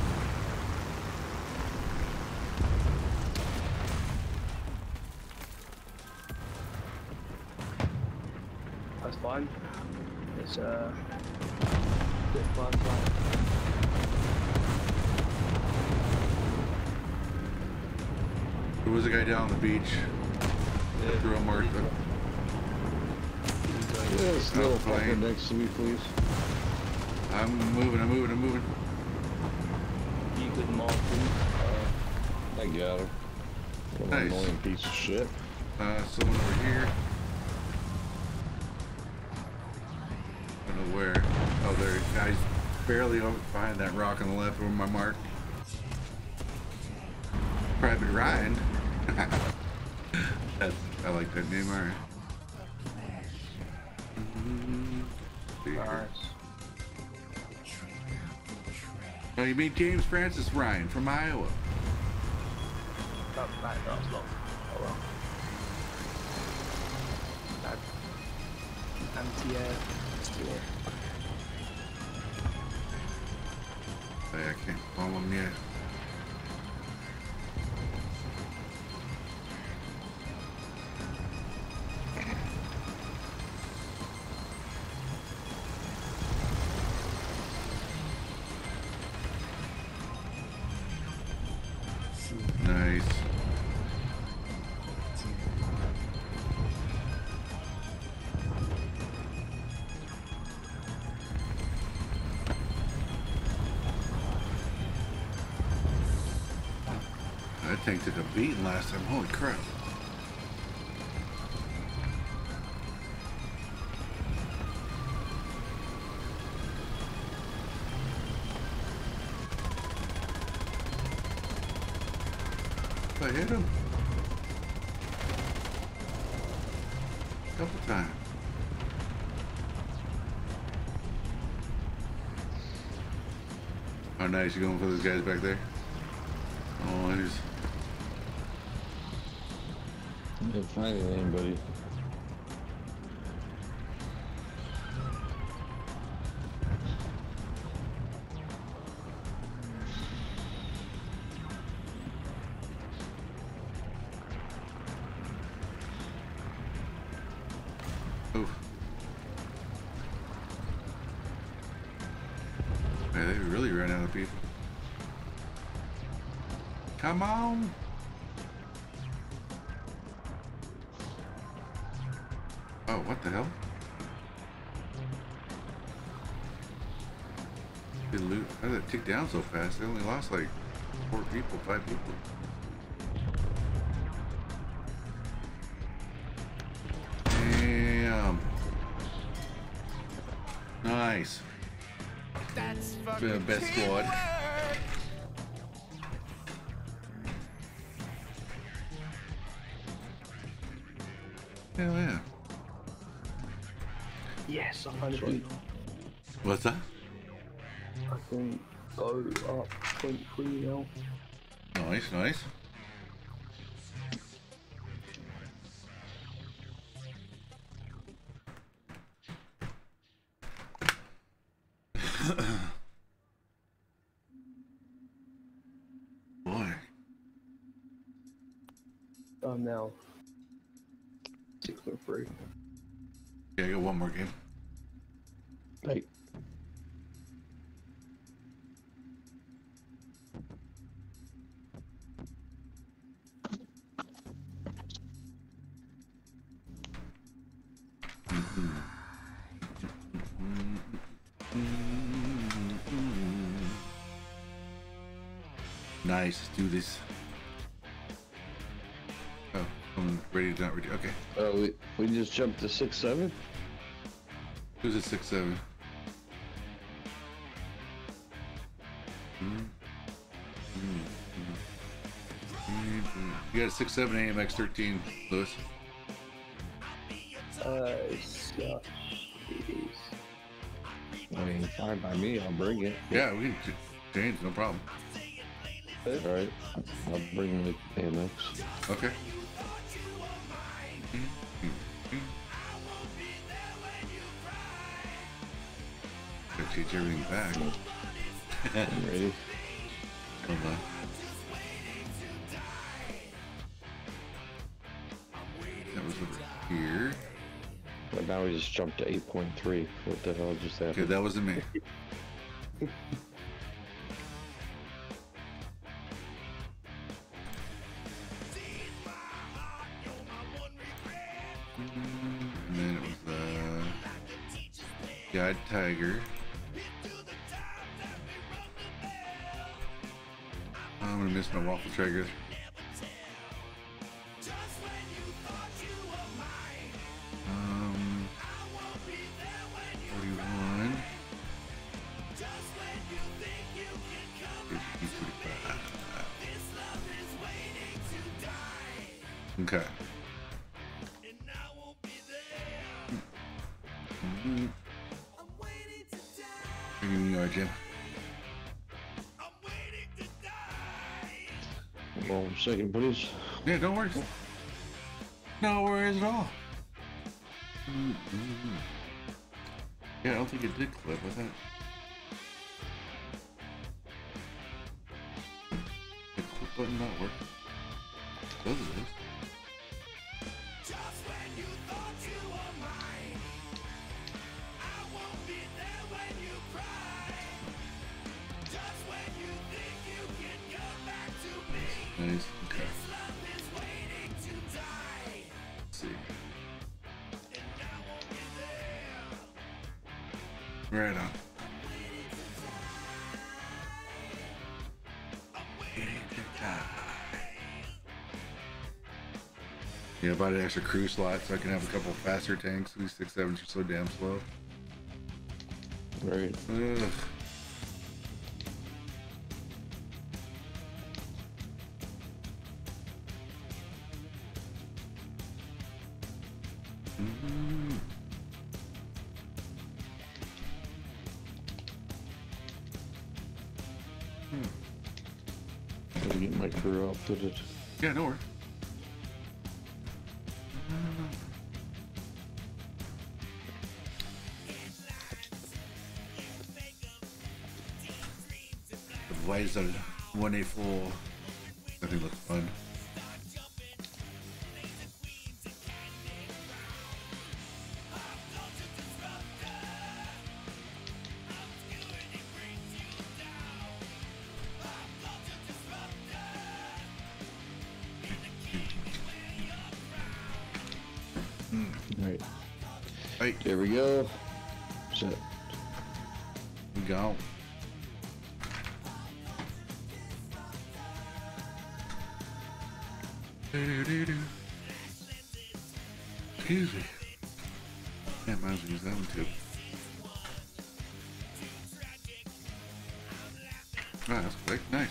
That's fine. It's bit fine. There was a guy down on the beach. Yeah. Through a Martha. Yes, little fucker next to me, please. I'm moving. You could mark him. I got him. What an Nice. annoying piece of shit. Someone over here. I don't know where. Oh, there. Guy's barely over behind that rock on the left over my mark. Private Ryan. I like that name, alright. Nice. Oh, you mean James Francis Ryan from Iowa? That was long. Oh well. anti-air. Hey, I can't follow him yet. Nice. That tank took a beating last time. Holy crap. I hit him. Couple times. Oh, nice. You going for those guys back there? Oh, he's... Can't find anybody. Oof. Man, they really ran out of people. Come on! Oh, what the hell? They loot. How did it tick down so fast? They only lost like 4 people, 5 people. Damn. Nice. That's Been the fucking best squad. teamwork. Hell yeah. Yes, I finally got. What's that? I can go up 0.3 now. Nice, nice. Boy. I'm now 6.3. Yeah, I got one more game. Like, Nice, let's do this. Oh, I'm ready to not ready. Okay. we just jumped to 6-7. Who's at 6-7? You got a 6-7 AMX 13, Lewis. Such it is. I mean, fine by me. I'll bring it. Yeah, we can change, no problem. All right, I'll bring the AMX. Okay. Gotta change everything back. I'm ready. Hold on. That was over here. But now we just jumped to 8.3. What the hell just happened? Okay, that wasn't me. And then it was the Guide Tiger. I'm gonna miss my waffle trigger. Um, 41. 55. Okay. Here you are, Jim. Well, second, please. Yeah, don't worry. No worries at all. Yeah, I don't think it did clip. I thought the clip button not working. Does it is. Just when you thought you were mine, I won't be there when you cry. Just when you think you can come back to me, Nice. Okay. this love is waiting to die. Let's see. And I won't be there. Right on. Yeah, I bought an extra crew slot so I can have a couple faster tanks. These 6.7s are so damn slow. Right. Ugh. Mm. Gotta get my crew outfitted. Yeah, no worries. Why is that 1A4? I think looks fun. Right. Right, There we go. Set. we go. Excuse me. Yeah, might as well use that one too. Ah, that's quick. Nice.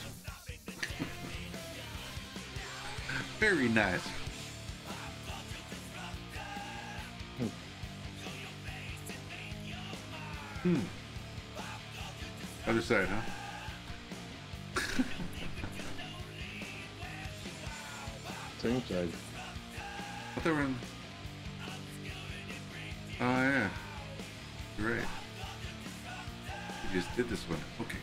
Very nice. Other side, huh? Same side. I thought they were in. Oh, yeah. You're right. We just did this one. Okay.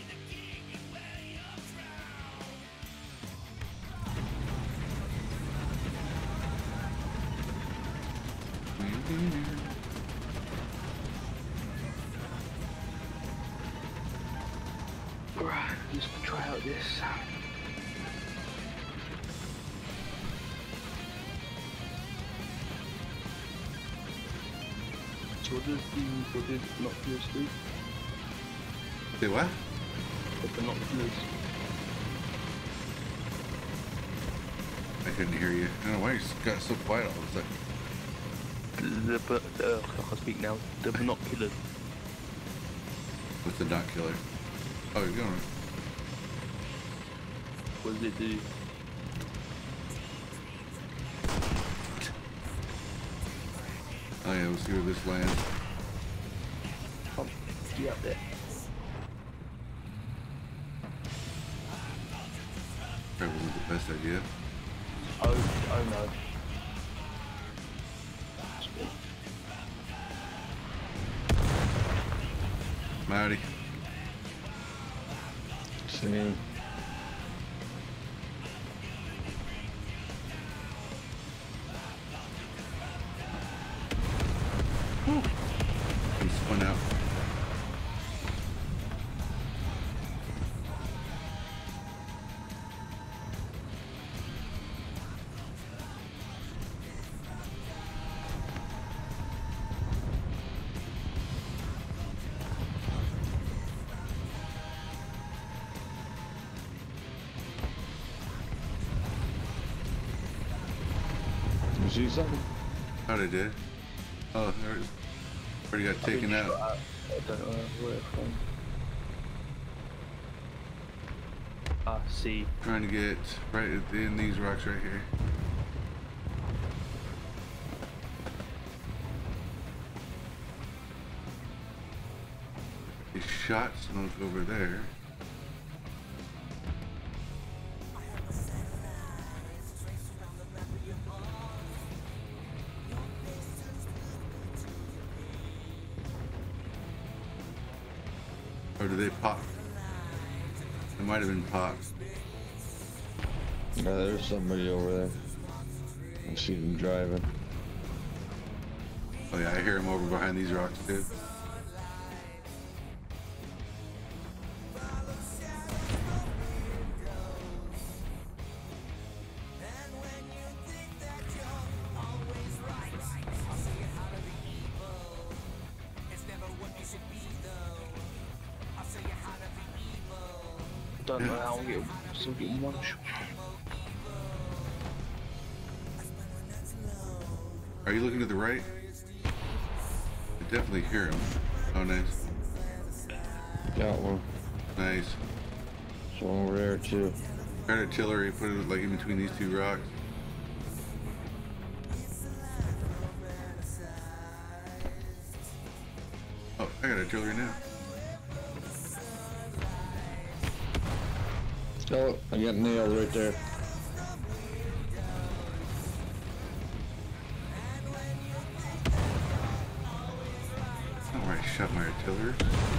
Right, I'm just gonna try out this. So what does binoculars do? Say what? The binoculars. I couldn't hear you. I don't know why you got so quiet all of a sudden. I can speak now. The binoculars. What's the not killer? Oh, you're going. What does it do? Oh yeah, we'll see where this lands. Get up there. Probably wasn't the best idea. Oh no. Marty. Same. He spun out. You see something? How'd I did? Oh, there it is. Already got taken out. I don't know where from. Ah, see. Trying to get right at the end of these rocks right here. He shot smoke over there. Or did they pop? It might have been popped. Yeah, there's somebody over there. I see them driving. Oh yeah, I hear him over behind these rocks too. Don't know how I'm still getting one shot. Are you looking to the right? I definitely hear him. Oh, nice. Got one. Nice. There's one over there too. Got artillery, put it like in between these two rocks. Oh, I got artillery now. Oh, I got nailed right there. Alright, shot my artillery.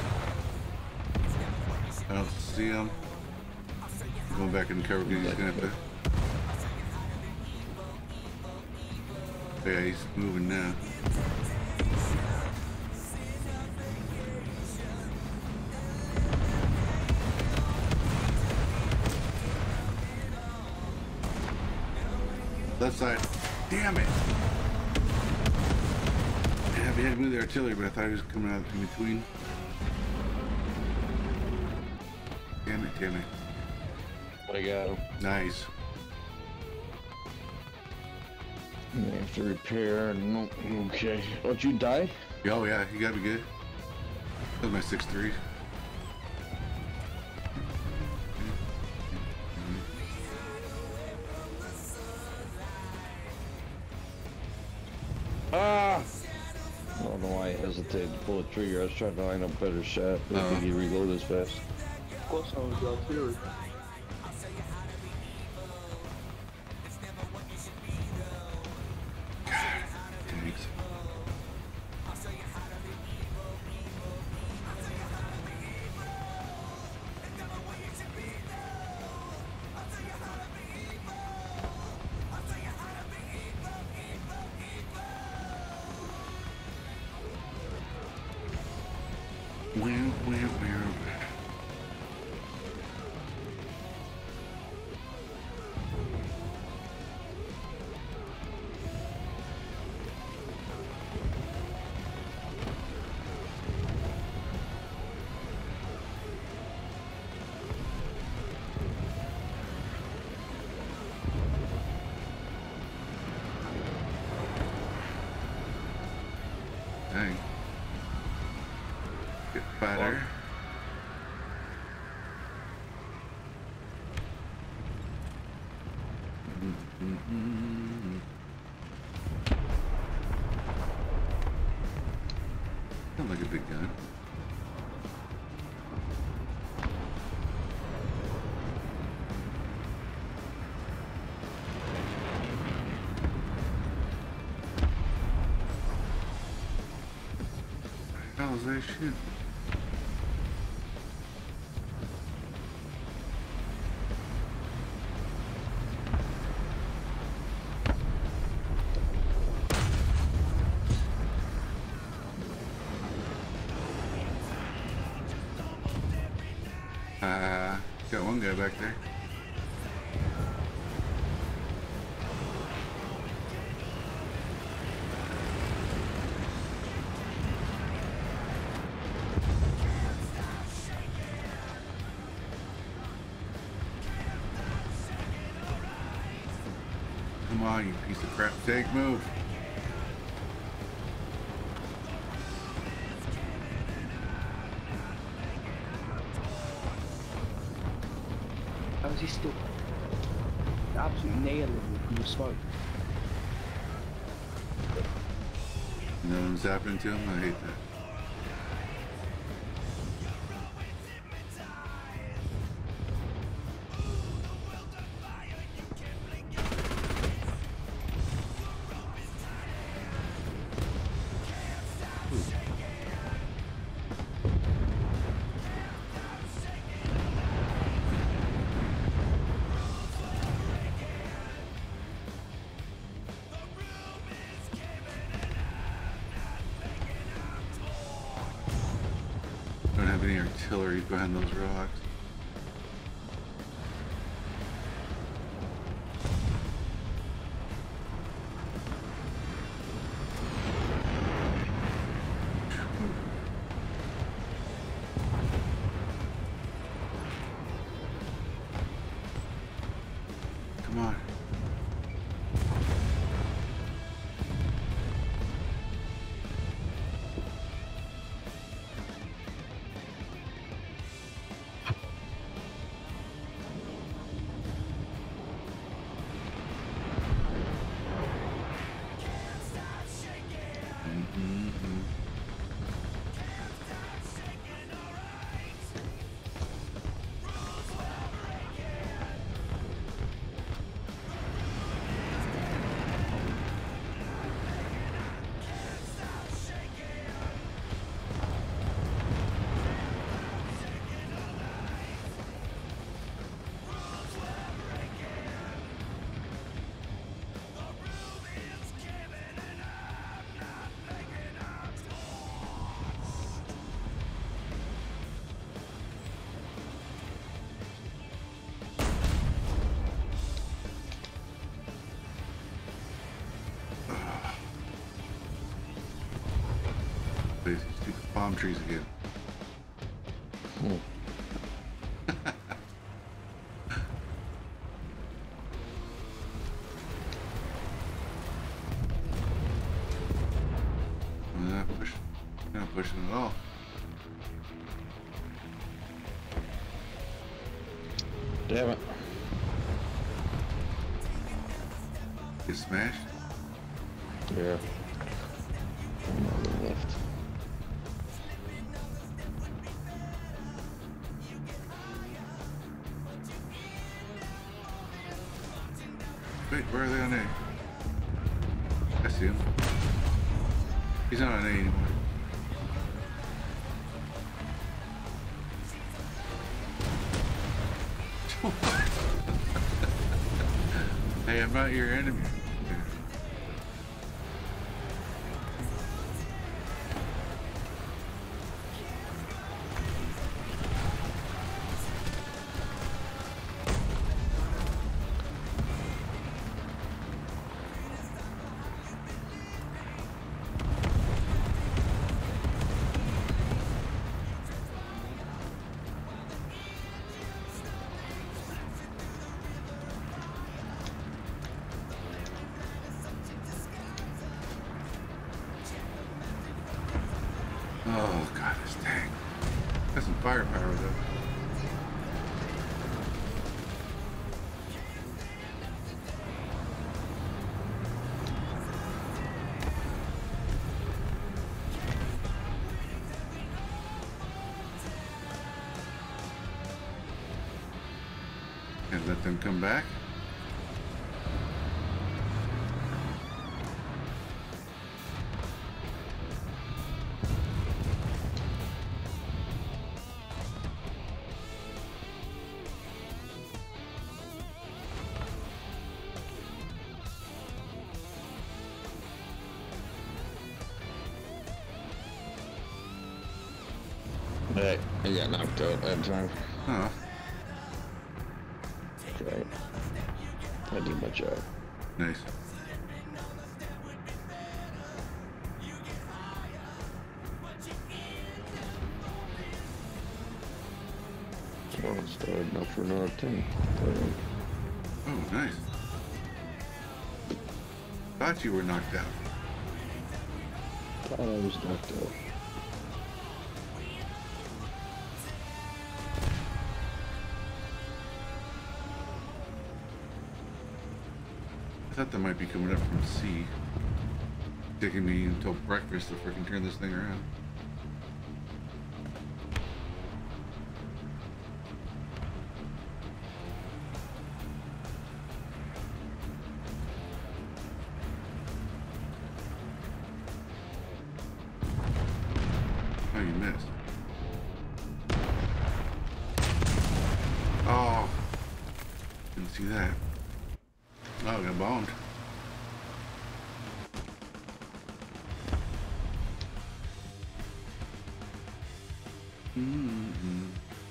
I don't see him. Going back in cover because he's gonna have to. Yeah, he's moving now. Left side. Damn it! Yeah, we had to move the artillery, but I thought he was coming out in between. Damn it, damn it. I got him. Nice. I have to repair. Nope. Okay. Don't you die? Oh yeah, you gotta be good. That was my 6-3. Ah! I don't know why I hesitated to pull the trigger. I was trying to line up better shot. I don't think he reloaded as fast. Of course I was artillery. Thanks. Where? Dang. Get fatter. Sounds like a big gun. How is that shit? Got one guy back there. Come on, you piece of crap. Take move. How is he still absolutely nailing me from the smoke? You know what's happening to him? I hate that. Don't have any artillery behind those rocks. Come on. These stupid palm trees again. Not pushing at all. Damn it. Get smashed? Yeah. Nothing left. Wait, where are they on A? I see him. He's not on A anymore. Hey, I'm not your enemy. Oh god, this tank. Got some firepower though. And let them come back. Hey, I got knocked out that time. Oh, Okay. I did my job. nice. Well, it's starting up for another 10. Oh, nice. Thought you were knocked out. Thought I was knocked out. I thought that might be coming up from C. Taking me until breakfast to freaking turn this thing around. Oh, you missed. Oh, didn't see that. Oh, I got bombed. Mm-hmm.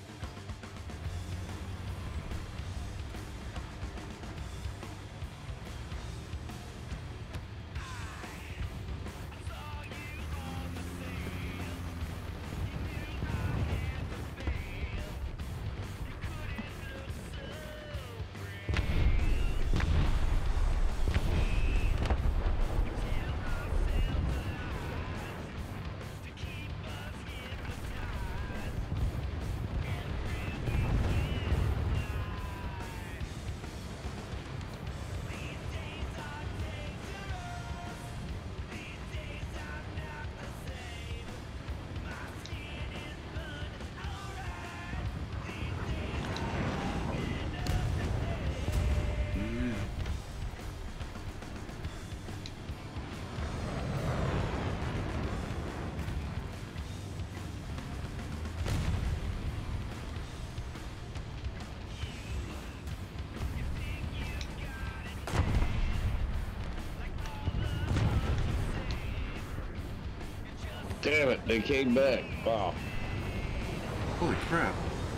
Damn it, they came back. Wow. Holy crap.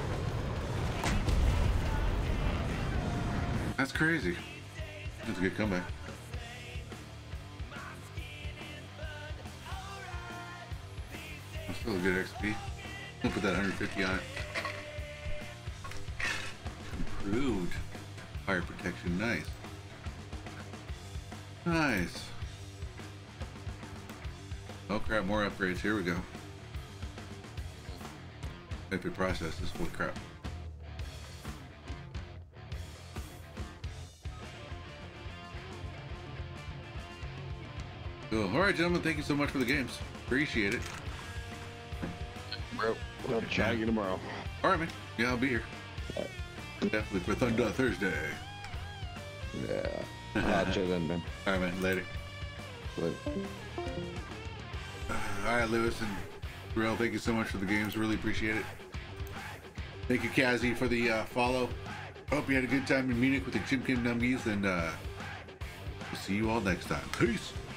That's crazy. That's a good comeback. That's still a good XP. We'll put that 150 on it. Improved fire protection. Nice. Nice. Oh crap, more upgrades. Here we go. Epic processes. Holy crap. Cool. Alright, gentlemen, thank you so much for the games. Appreciate it. Bro, we'll chat you tomorrow. Alright, man. Yeah, I'll be here. Definitely for Thunder Thursday. Yeah. I'll chat then, man. Alright, man. Later. But Alright, Lewis and Darrell, thank you so much for the games. Really appreciate it. Thank you, Kazi, for the follow. Hope you had a good time in Munich with the Chimkin Numgies, and we'll see you all next time. Peace.